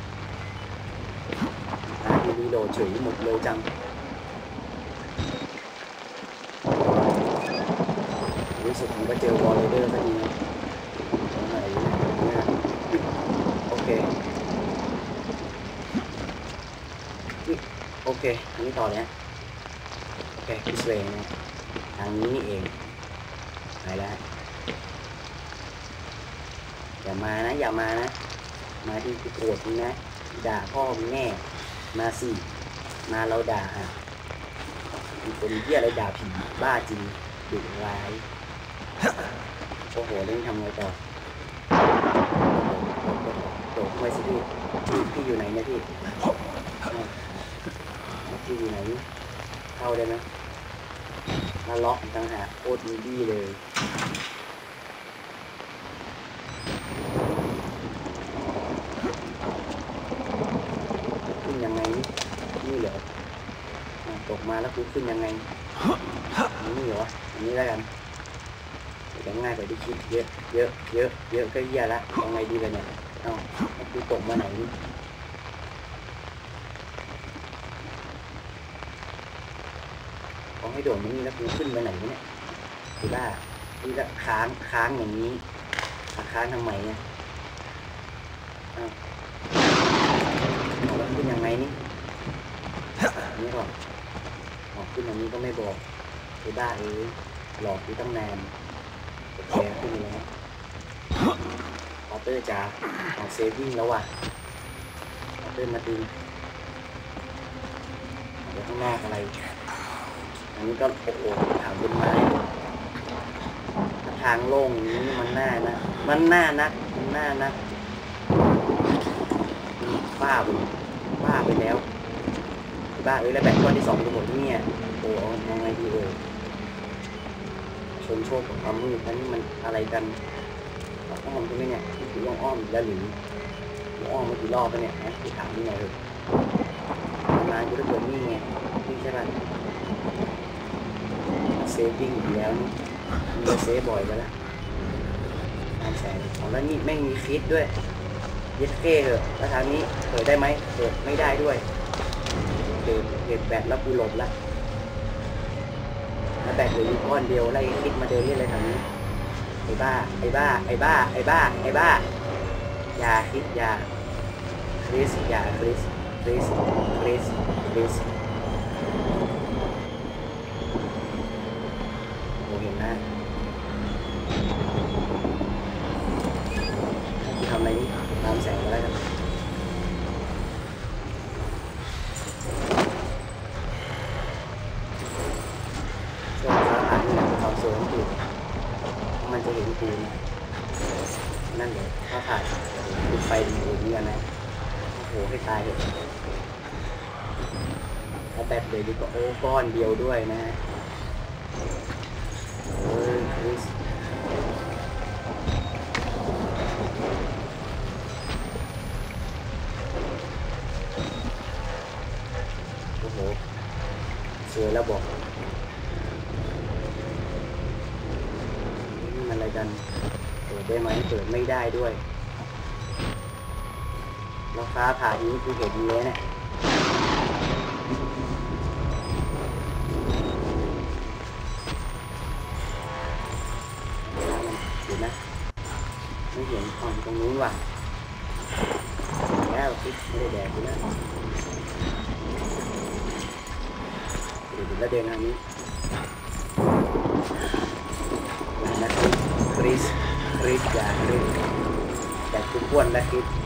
รีโหลดเฉยหมดเร็วจังรู้สึกผมก็เจอวอลเลเดอร์สักทีนะโอเคอันนี้ต่อเนี่ยโอเคพิสเวย์นะทางนี้นี่เองไปแล้วอย่ามานะมาที่กูโกรธมึงนะด่าพ่อมึงแน่มาสิมาเราด่ามีคนเหี้ยอะไรด่าผีบ้าจริงดุร้ายโอ้โหเล่นทำไงต่อโดดไปสิพี่อยู่ไหนเนี่ยพี่อยู่ไหนเข้าได้ไหมมาล็อกต่างหากโคตรดีเลยขึ้นยังไงนี่เหรอตกมาแล้วกูขึ้นยังไงนี่เหรออันนี้แล้วกันเดี๋ยวง่ายกว่าที่คิดเยอะก็เหี้ยละยังไงดีเลยเนี่ยกูตกมาไหนนี่ขอให้โดดมานี่แล้วกูขึ้นไปไหนเนี่ยคือว่าคือจะค้างอย่างนี้ค้างทำไมเนี่ยแล้วขึ้นยังไงนี่นี่ก่อนขึ้นอย่างนี้ก็ไม่บอกคือบ้าหลอกที่ตั้งนานโอเคขึ้นแล้วพอเตอร์จ๋าเอาเซฟวิ่งแล้วว่ะพอเตอร์มาดึงเดี๋ยวข้างหน้าอะไรอันนี้ก็โอ้โหถามบนไม้ทางโล่งนี้มันน่านะบ้าไปแล้วแล้วแบตก้อนที่2จะหมดเนี่ยโอ้ยังไงดีชนโชคกับความมืดนี่มันอะไรกันอ้อมใช่ไหมเนี่ยที่ถืออ้อมแล้วหรืออ้อมมากี่รอบแล้วเนี่ยที่ถามนี่ไงเลยนานกูได้เกิดนี่ไงนี่ใช่ป่ะเซฟวิ่งอยู่แล้วนี่มีเซฟบ่อยไปแล้วตามแสงแล้วนี่แม่งมีฟิตด้วยยึดเก้เหรอแล้วทางนี้เปิดได้ไหมเปิดไม่ได้ด้วยเก็บแบตแล้วกูหลบแล้วแบตเหลืออยู่ก้อนเดียวไล่ฟิตมาเดินเล่นอะไรทางนี้ไอ้บ้าอย่าคิดอย่าคริสโอ้เห็นนะทำอะไรนี่ตามแสงมาแล้วกันช่วงฟ้าผ่านี่แหละความสวยของกูมันจะเห็นกูนั่นเลยฟ้าผ่าปิดไฟดีเหมือนกันนะโอเคหให้ตายเถอะเอาแบตเลยดีกว่าโอ้ก้อนเดียวด้วยนะฮะคริสโอ้โหสวยแล้วบอกนี่มันอะไรกันเปิดได้ไหมเปิดไม่ได้ด้วยแล้วฟ้าผ่านี้คือเห็นเลยเนี่ยเห็นนะไม่เห็นฝั่งตรงนู้นว่ะแล้วคิดไม่ได้แดดอยู่แล้วเดี๋ยวแล้วเดินทางนี้นะคริสอย่าคริสแต่คุณอ้วนและคริส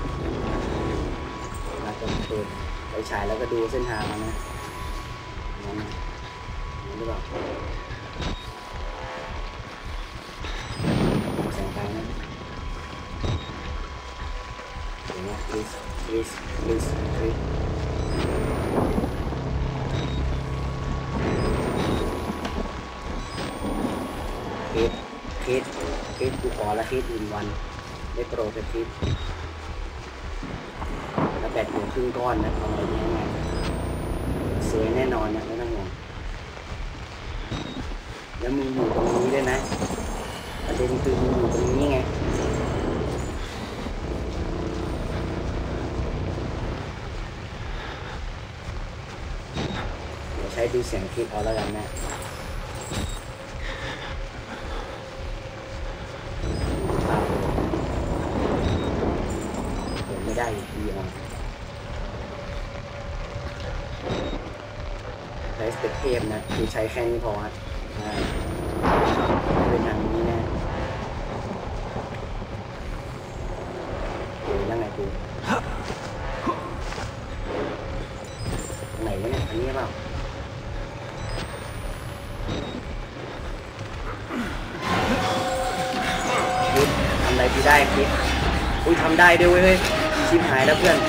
เราจะเปิดไปฉายแล้วก็ดูเส้นทางนะนั่นนะนี่หรือเปล่าแสงไฟนะเห็นไหมคริสกูขอละคิด1 วันไม่โปรจะคิดแล้วแบตหัวครึ่งก้อนนะทำอะไรเนี่ยไงสวยแน่นอนนะไม่ต้องห่วงแล้วมึงอยู่ตรงนี้ด้วยนะประเด็นคือมึงอยู่ตรงนี้ไงเดี๋ยวใช้ดูเสียงคลิปเอาแล้วกันนะได้ดีอ่ะใช้สเต็ปเทพนะคือใช้แค่นี้พอฮะเป็นทางนี้นะดูยังไงดูไหนวะเนี่ยอันนี้เปล่าคิดทำอะไรพี่ได้คิดอุ้ยทำได้ด้วยเว้ยชิบหายแล้วเพื่อน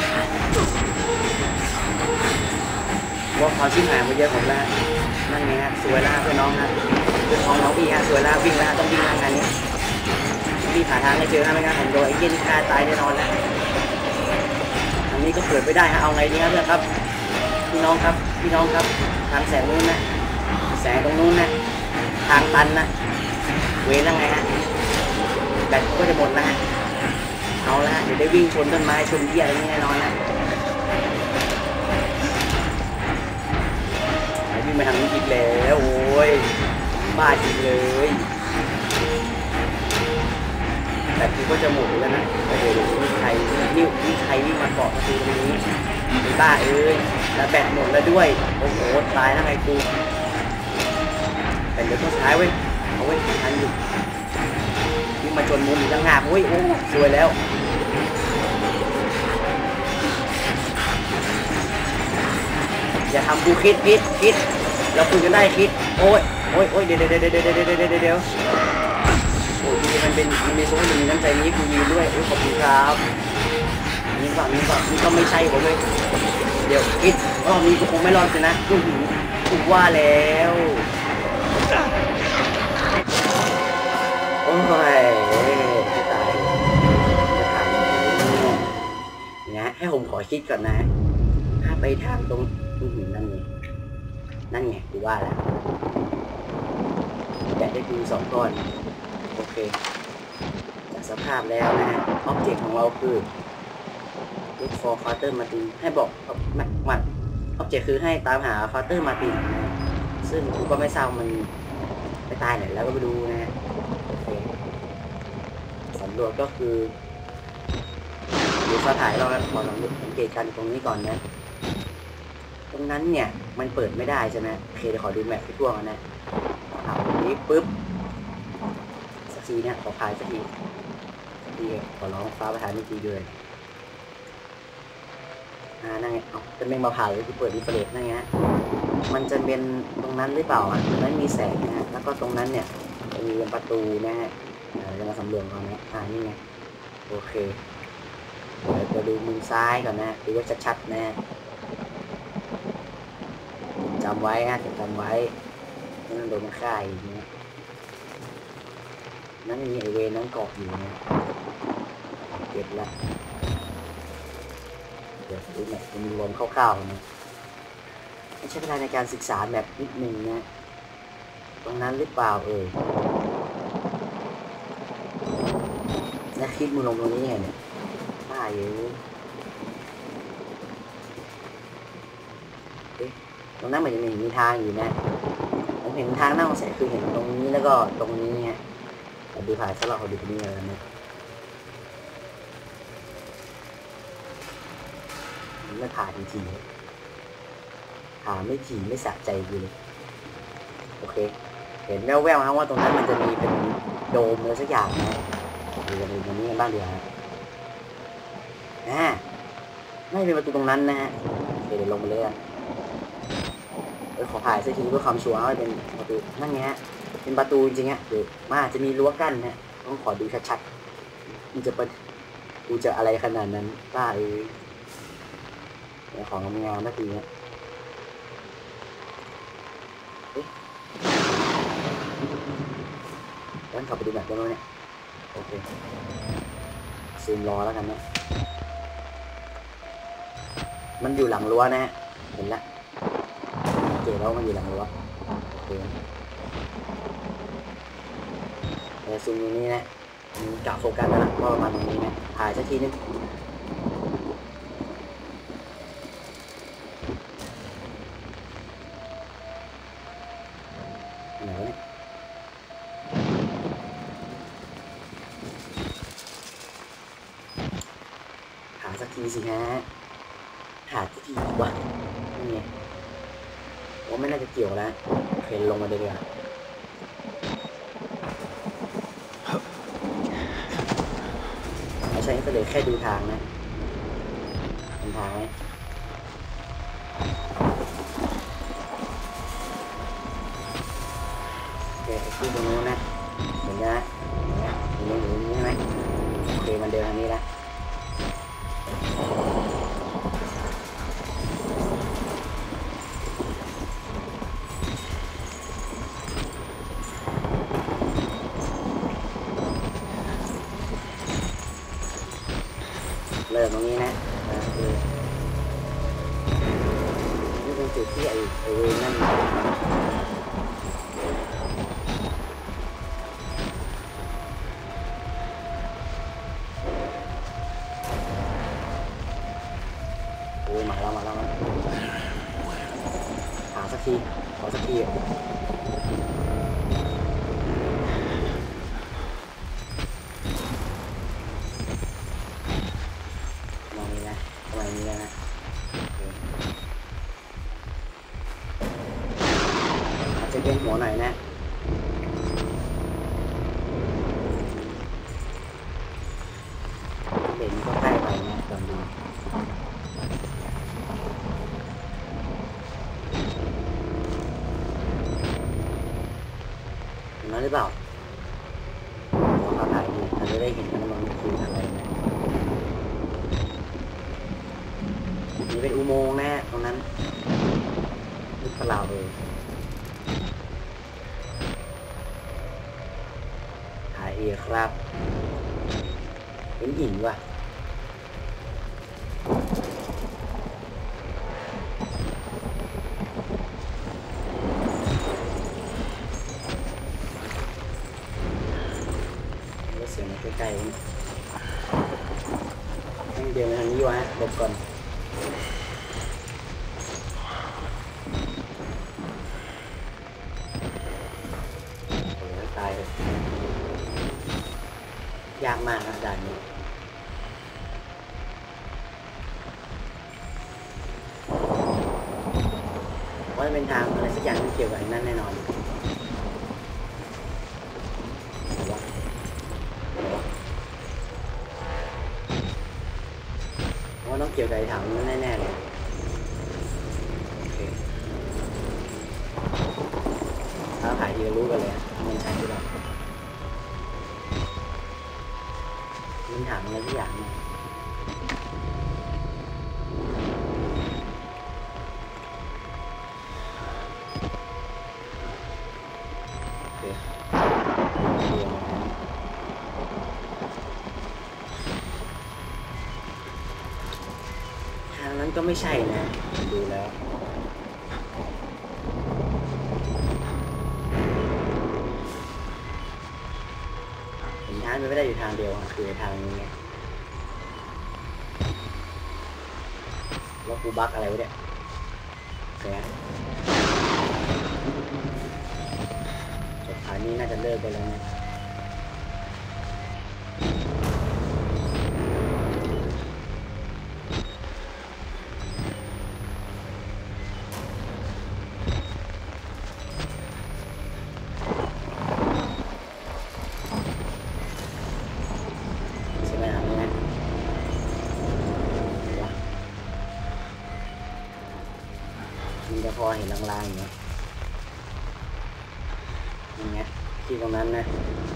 ว่าความชิบหายมาเยอะผมแล้วนั่นไงฮะสวยแล้วเพื่อนน้องฮะเพื่อนน้องพี่ฮะสวยแล้ววิ่งแล้วต้องวิ่งทางานนี้พี่หาทางให้เจอฮะไม่งั้นผมโดนไอ้เย็นฆ่าตายแน่นอนแล้วอันนี้ก็เปิดไม่ได้ฮะเอาไงดีครับเพื่อนครับพี่น้องครับทางแสงนู้นนะแสงตรงนู้นนะทางตันนะเวรแล้วไงฮะแบตก็จะหมดแล้วฮะเอาละเดี๋ยวได้วิ่งชนต้นไม้ชนเหี้ยอะไรนี่แน่นอนนะวิ่งมาทางนี้อีกแล้วโอ้ยบ้าจริงเลยแต่กูก็จะหมดแล้วนะเดี๋ยวมีใครวิ่งมาเกาะประตูตรงนี้บ้าแล้วแบตหมดแล้วด้วยโอ้โหตายแล้วไงกูแต่เดี๋ยวต้องท้ายเว้ยเอาเว้ยทันอยู่วิ่งมาชนมุมอีกต่างหากโอ้ยสวยแล้วอย่าทำกูคิดเราคุยกันได้คิดโอ้ยเดี๋ยวโอ้ยมันมีโซ่มีน้ำใจนี้กูยืนด้วยขอบคุณครับนี่ก็ไม่ใช่ผมเลยเดี๋ยวคิดรอบนี้กูคงไม่รอดสินะกูว่าแล้วโอ้ยจะตายจะถามนะให้ผมขอคิดก่อนนะถ้าไปทางตรงนั่นไงกูว่าแล้วอยากได้ดู2 ก้อนโอเคจากสภาพแล้วนะฮะอ็อบเจกต์ของเราคือ look for Father Martin ให้บอกมันอ็อบเจกต์คือให้ตามหา Father Martin นะซึ่งกูก็ไม่ทราบมันไปตายไหนแล้วก็ไปดูนะฮะโอเคสำรวจก็คือดูฟ้าถ่ายเราขอสังเกตกันตรงนี้ก่อนนะตรงนั้นเนี่ยมันเปิดไม่ได้ใช่ไหมโอเคเดี๋ยวขอดูแมปไปทั่วกันนะเอาตรงนี้ปุ๊บสักทีเนี่ยขอพายสักทีขอร้องฟ้าประธานนิตีด้วยนั่นไงเอาเป็นแมงมาผ่าเลยที่เปิดดิฟเฟอเรนซ์นั่นไงมันจะเป็นตรงนั้นหรือเปล่าตรงนั้นมีแสงนะฮะแล้วก็ตรงนั้นเนี่ยจะมีประตูนะฮะจะมาสำรวจก่อนนะนี่ไงโอเคเดี๋ยวเราดูมือซ้ายก่อนนะดูว่าชัดๆนะจำไว้นะจำไว้ไม่ต้องโดนมันฆ่าอีกนะนั่นมีไอเวนั่งเกาะอยู่นะเก็บละเดี๋ยวดูแบบมันรวมคร่าวๆนะไม่ใช่เวลาในการศึกษาแบบนิดนึงนะตรงนั้นหรือเปล่าแล้วคลิปมึงลงตรงนี้ไงเนี่ยบ้าอยู่ตรงนั้นมันจะมีทางอยู่นะผมเห็นทางน่าสงสัยคือเห็นตรงนี้แล้วก็ตรงนี้ฮะดูถ่ายสลับเขาดูตรงนี้อะไรนะไม่ถ่ายทีถ่ายไม่ถี่ไม่สะใจเลยโอเคเห็นแว่วๆนะว่าตรงนั้นมันจะมีเป็นโดมอะไรสักอย่างนะดูกันตรงนี้บ้างเดี๋ยวฮะไม่เป็นประตูตรงนั้นนะฮะเดี๋ยวลงไปเลยขอถ่ายสักทีเพื่อความชัวร์ว่าเป็นประตูนั่นไงฮะเป็นประตูจริงๆฮะเดี๋ยวมาจะมีรั้วกั้นนะต้องขอดูชัดๆมันจะเป็นกูจะอะไรขนาดนั้นบ้าเดี๋ยวของงานนาทีนะแล้วขับไปดูแบบได้ไหมเนี่ยโอเคซูมรอแล้วกันนะมันอยู่หลังรั้วนะฮะเห็นแล้วเจ๋แล้วมันอยู่หลังรั้วโอเคซูมตรงนี้นะกะโฟกัสแล้วนะก็ประมาณตรงนี้นะถ่ายสักทีนึงไหนเนี่ยหาสักทีสิฮะหาสักทีดีกว่านี่ไงว่าไม่น่าจะเกี่ยวแล้วโอเคลงมาเลยดีกว่าไม่ใช่ก็เลยแค่ดูทางนะเป็นทางไหมโอเคขึ้นตรงนู้นนะเห็นไหมอยู่นี่ใช่ไหมโอเคมันเดินทางนี้แล้วเริ่มตรงนี้นะคือนี่เป็นจุดที่ไอเวนั่นมาแล้วหาสักทีขอสักทีมองนี้นะประมาณนี้นะอาจจะเป็นหัวหน่อยนะเด่นก็ใกล้ไปนะตอนนี้หรือเปล่าเราถ่ายดูอาจจะได้เห็นกันว่ามันคืออะไรนะนี่เป็นอุโมงค์นะตรงนั้นนึกเปล่าเลยถ่ายเองครับเป็นหินว่ะใกล้ๆต้องเดินทางนี้วะหลบก่อนตายเลยยากมากนะด่านนี้ว่าจะเป็นทางอะไรสักอย่างที่เกี่ยวกับนั่นแน่นอนต้องเกี่ยวกับถังนั้นแน่ๆเลยโอเคถ้าถ่ายทีก็รู้กันเลยมันใช่หรือเปล่ามันถังอะไรทุกอย่างเนี่ยเคทางนั้นก็ไม่ใช่นะดูแล้วเห็นทางมันไม่ได้อยู่ทางเดียวคือทางนี้แล้วกูบักอะไรวะเนี่ยแกสุดท้ายนี้น่าจะเลิกไปแล้วนะมันจะพอเห็นลางๆอย่างเงี้ยอย่างเงี้ยที่ตรงนั้นนะ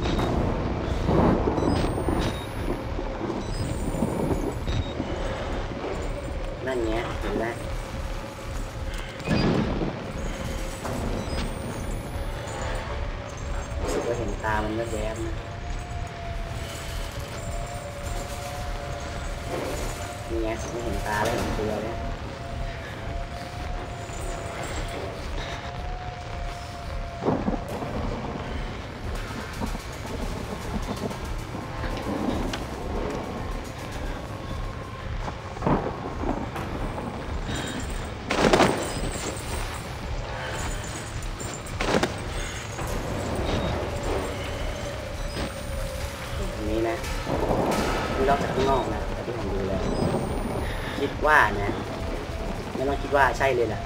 นั่นเงี้ยเห็นไหมรู้สึกว่าเห็นตามันแวบๆนะนี่ไงไม่เห็นตาแล้วเห็นตัวแล้วนี้นะดูรอบจากข้างนอกนะแต่ที่ผมดูแล้วคิดว่านะไม่ต้องคิดว่าใช่เลยแหละ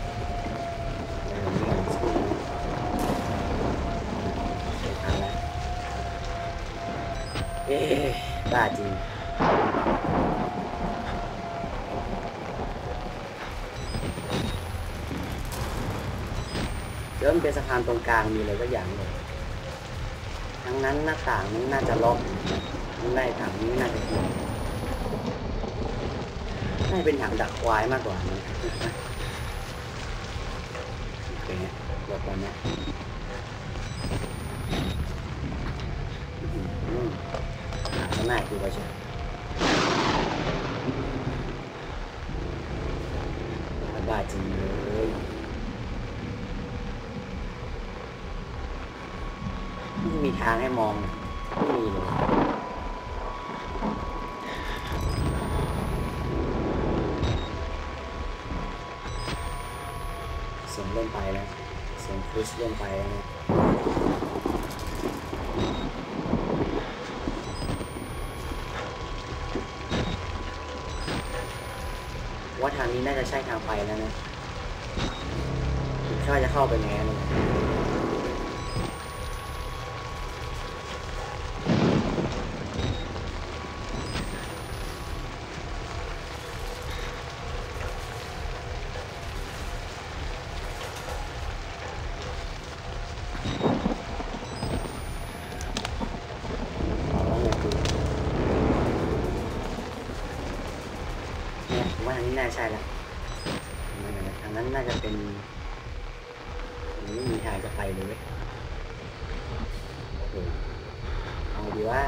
เอ๊ะบ้าจริงเดี๋ยวมันเป็นสะพานตรงกลางมีอะไรก็อย่างเลยทั้งนั้นหน้าต่างนี้น่าจะล็อกทั้งในถังนี้น่าจะเกี่ยวน่าจะเป็นถังดักควายมากกว่านะโอเคหลบก่อนนะข้างหน้าคือว่าใช่บ้าจริงเลยไม่มีทางให้มองไม่มีเลยเสียงเริ่มไปแล้วเสียงคริสเริ่มไปแล้วนะว่าทางนี้น่าจะใช่ทางไปแล้วนะถ้าจะเข้าไปไงเลยว่าทางนี้น่าใช่แล้วทางนั้นน่าจะเป็นไม่มีทางจะไปเลยเอาดีว่า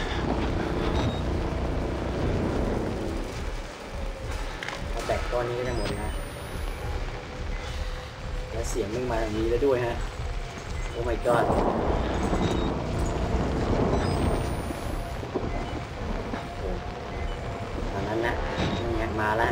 เอาแบกก้อนนี้ก็จะหมดนะแล้วเสียงมึงมาทางนี้แล้วด้วยฮะโอ้ my god ทางนั้นนะนี่มาแล้ว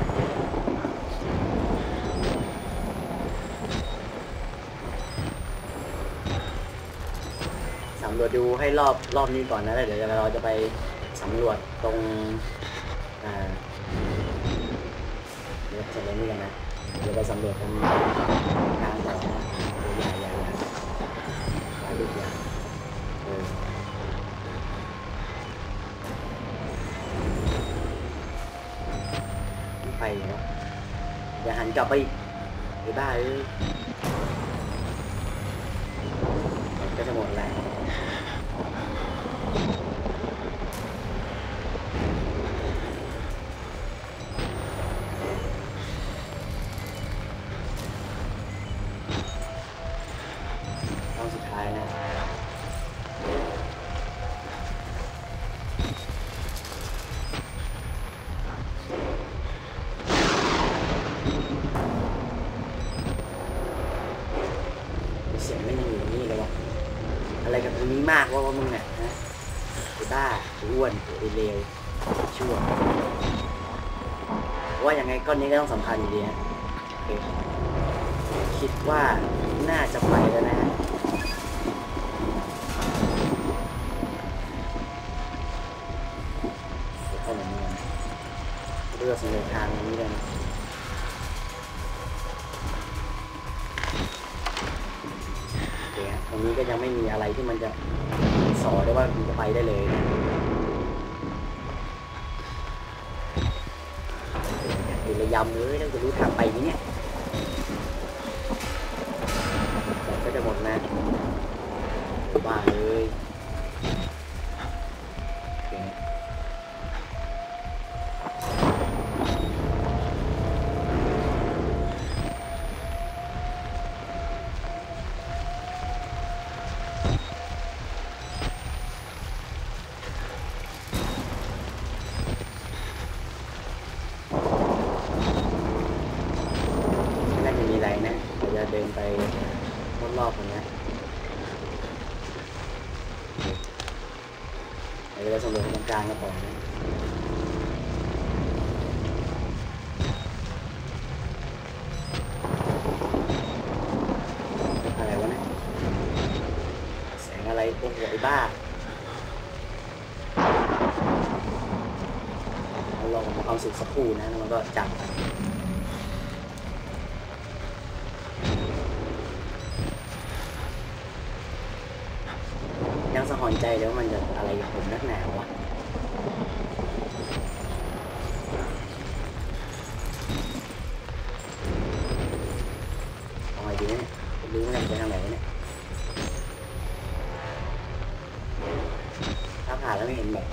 สำรวจดูให้รอบนี้ก่อนนะแล้วเดี๋ยวเราจะไปสำรวจตรงเดี๋ยวจะเล่นนี่กันนะเดี๋ยวไปสำรวจตรงกลางต่ออย่าลูกอย่าไปเนาะอย่าหันกลับไปหรือบ้าก็จะหมดแล้วตอนสุดท้ายนะอะไรกับตรงนี้มากว่ามึงเนี่ยนะไอ้บ้าไอ้อ้วนไอ้เลวชั่วว่ายังไงก้อนนี้ก็ต้องสำคัญอยู่ดีนะโอเคคิดว่าน่าจะไปแล้วนะเข้าหน่อยนึงเลือกสำเร็จทางนี้เลยนะโอเคตรงนี้ก็ยังไม่มีอะไรที่มันจะสอนได้ว่ามันจะไปได้เลยนะอยู่ระยำเลยแล้วจะรู้ทางไปไหมเนี่ยก็จะหมดนะว่าเลยโอเคน่าจะมีอะไรนะเราจะเดินไปรอบๆกันนะเดี๋ยวเราสำรวจตรงกลางกันต่อนะอะไรวะเนี่ยแสงอะไรโอ้โหไอ้บ้าเราลองมาความสุขสักครู่นะแล้วมันก็จับยังสะหอนใจเลยว่ามันจะอะไรกับผมนักหนาวะเอาไงดีเนี่ยรู้ไหมไปทางไหนเนี่ยถ้าผ่านแล้วไม่เห็นแบบ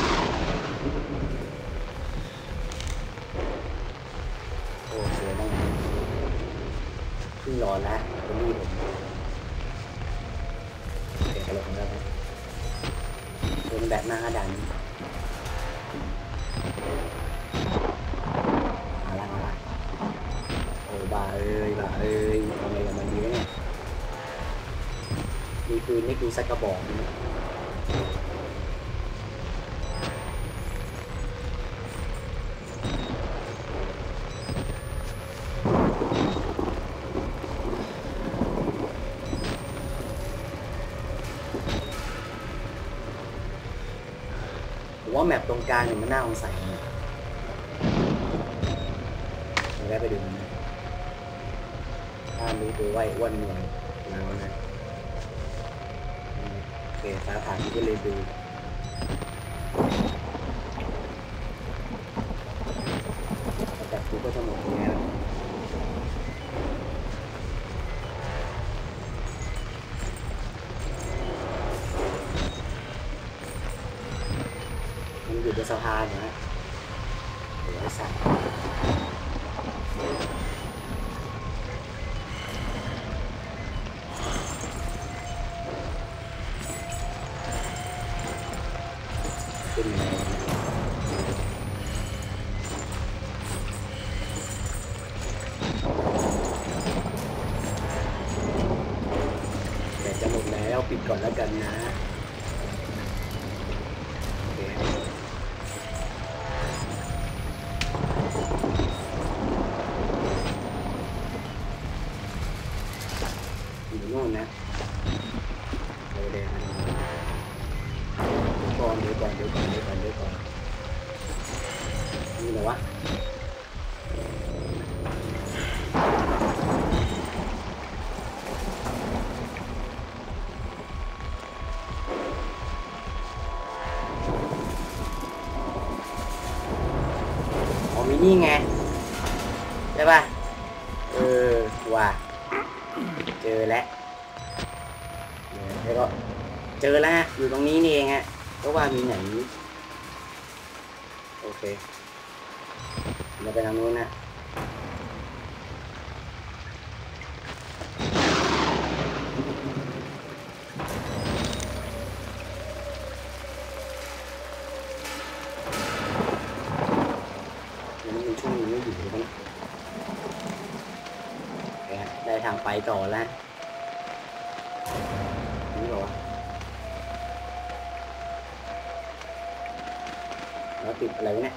โอ้เสียบ้างขึ้นรอแล้วจะรีบผมเสียกระโหลกของเรานะเป็นแบบหน้าดันมาละโอ้บ้าเอ้ยทำไมกับมันดีวะเนี่ยมีปืนไม่ดูสักกระบอกนี่ผมว่าแมปตรงกลางเนี่ยมันน่าสงสัยเนี่ยเราได้ไปดูนะถ้ารู้ตัวว่าอ้วนหน่วยแล้วนะโอเคฟ้าผ่านที่ก็เลยดูแต่กูก็จะหมดแล้วมันอยู่บนสะพานนะโอ้ยสัตว์เป็นไงแต่จะหมดแล้วปิดก่อนแล้วกันนะโอเคอยู่โน่นนะเดี๋ยวก่อนนี่เหรอวะอ๋อมีนี่ไงใช่ป่ะว่าเจอแล้วแล้วก็เจอแล้วอยู่ตรงนี้นี่เองฮะก็ว่ามีไหนโอเคเราไปทางนู้นนะมันเป็นช่วงนี้ไม่อยู่เลยนะได้ทางไปต่อแล้วนี่เหรอแล้วติดอะไรเนี่ย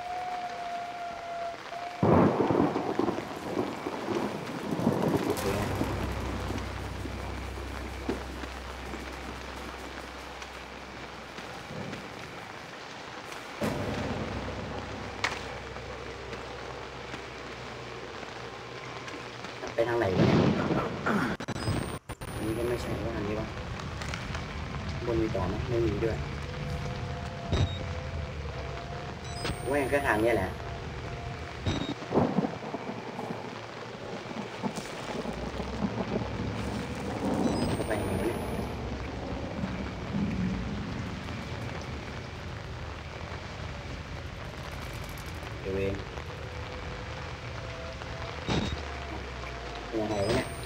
ไปทางไหนวะเนี่ยอันนี้ก็ไม่ใช่ว่าทางนี้วะบนมีต่อไหมไม่มีด้วยว่าอย่างก็ทางนี้แหละไปไหนวะเนี่ยเวนยังไงวะเนี่ย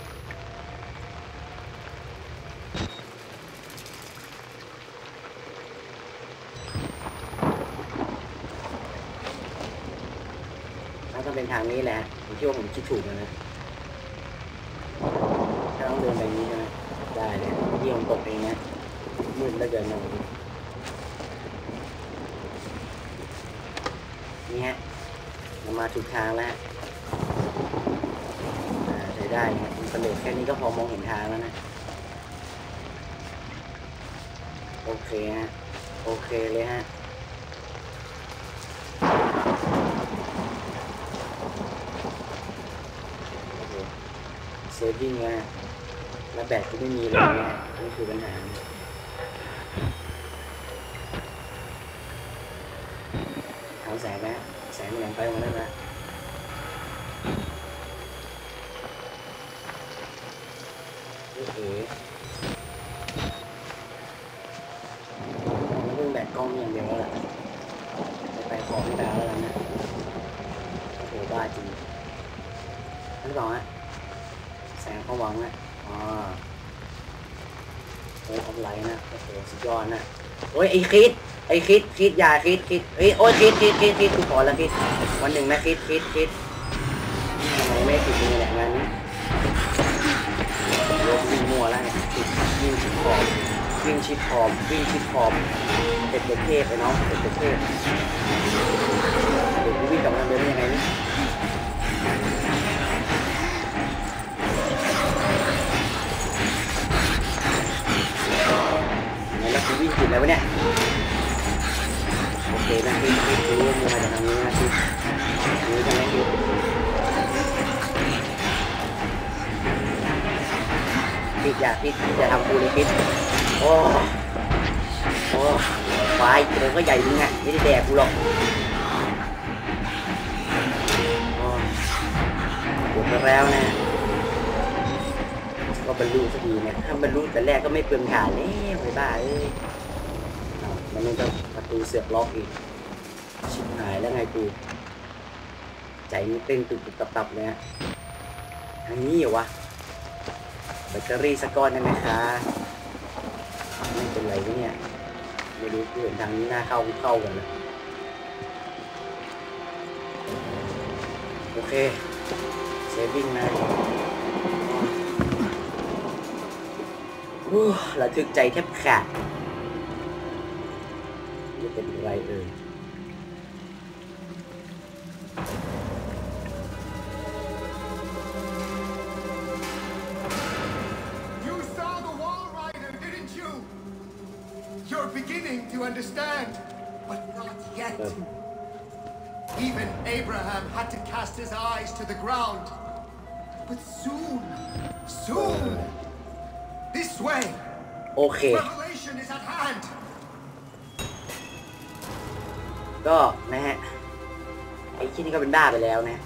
ถ้าเป็นทางนี้แหละผมคิดว่าผมคิดถูกนะถ้าต้องเดินไปนี้ใช่ไหมได้เลยที่ผมตกเองนะมืดแล้วเกินมองนี่ฮะเรามาถูกทางแล้วใช้ได้นะอินฟราเรดแค่นี้ก็พอมองเห็นทางแล้วนะโอเคฮะโอเคเลยฮะเซฟวิ่งนะแล้วแบตก็ไม่มีเลยเนี่ยนี่คือปัญหาเอาแสงนะแสงแหลมไปมาแล้วนะโอเคเรื่องแบตกล้องอย่างเดียวแล้วล่ะไปของไม่ได้แล้วนะโอ้โหบ้าจริงท่านบอกฮะแสงเขาหวังนะอ๋อโอ้ทำไรนะโอ้โหสุดยอดนะโอ้ยไอ้คิดอย่าคิดเฮ้ยโอ้ยคิดกูขอแล้วคิดวันหนึ่งนะคิดทำไมไม่ติดนี่แหละงานนี้โยกวิ่งมัวแล้วติดวิ่งชิดขอบเป็ดเทพไปน้องเป็ดเทพเดี๋ยวกูวิ่งกลับมาเดินยังไงนี่แล้วกูวิ่งผิดแล้ววะเนี่ยโอเคนะคิดรู้มาจากทางนี้นะคิดรู้ใช่ไหมคิดอย่าทำกูเลยคิดโอ้ควายตัวก็ใหญ่มึงอ่ะไม่ได้แดกกูหรอกหมดแล้วนะก็บรรลุสักทีเนี่ยถ้าบรรลุแต่แรกก็ไม่เปลืองถ่านเลยไปบ้ามันนี่ก็ประตูเสือกล็อกอีกชิบหายแล้วไงกูใจมันเต้นตุบตับเลยฮะทางนี้เหรอวะแบตเตอรี่สกก้อนได้ไหมคะไม่เป็นไรวะเนี่ยไม่รู้กูเห็นทางนี้น่าเข้ากันนะโอเคเซฟวิ่งนะระทึกใจแทบขาดจะเป็นไร You're beginning to understand, but not yet. Even Abraham had to cast his eyes to the ground. But soon, this way. Okay. Revelation is at hand. ก็นะฮะไอ้ที่นี่ก็เป็นบ้าไปแล้วนะ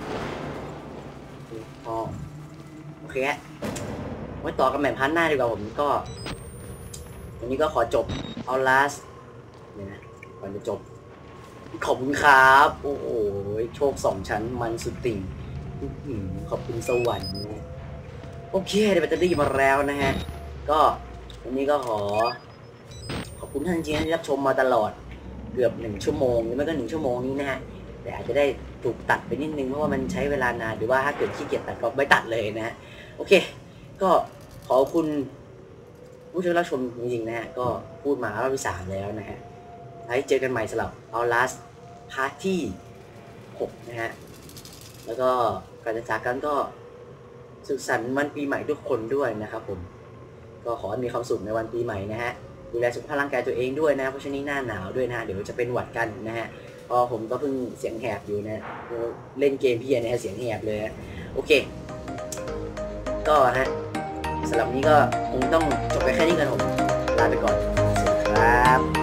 พอโอเคฮะไว้ต่อกันแบบพันหน้าดีกว่าผมก็วันนี้ก็ขอจบเอาลาสเนี่ยนะก่อนจะจบขอบคุณครับโอ้โหโชค2 ชั้นมันสุดติ่งขอบคุณสวรรค์นะโอเคเดี๋ยวแบตเตอรี่มาแล้วนะฮะก็วันนี้ก็ขอบคุณท่านจริงๆที่รับชมมาตลอดเกือบ1 ชั่วโมงหรือไม่ก็1 ชั่วโมงนี้นะฮะแต่อาจจะได้ถูกตัดไปนิดนึงเพราะว่ามันใช้เวลานานหรือว่าถ้าเกิดขี้เกียจตัดก็ไม่ตัดเลยนะฮะโอเคก็ขอบคุณผู้ที่รับชมจริงๆนะฮะก็พูดมารอบที่ 3แล้วนะฮะไว้เจอกันใหม่สำหรับ Outlast พาร์ทที่ 6 นะฮะแล้วก็ก่อนจะจากกันก็สุขสันต์วันปีใหม่ทุกคนด้วยนะครับผมก็ขอให้มีความสุขในวันปีใหม่นะฮะดูแลสุขภาพร่างกายตัวเองด้วยนะเพราะช่วงนี้หน้าหนาวด้วยนะเดี๋ยวจะเป็นหวัดกันนะฮะพอผมก็เพิ่งเสียงแหบอยู่นะเล่นเกมพี่นะฮะเสียงแหบเลยโอเคก็ฮะสำหรับนี้ก็คงต้องจบไปแค่นี้กันผมลาไปก่อนสวัสดีครับ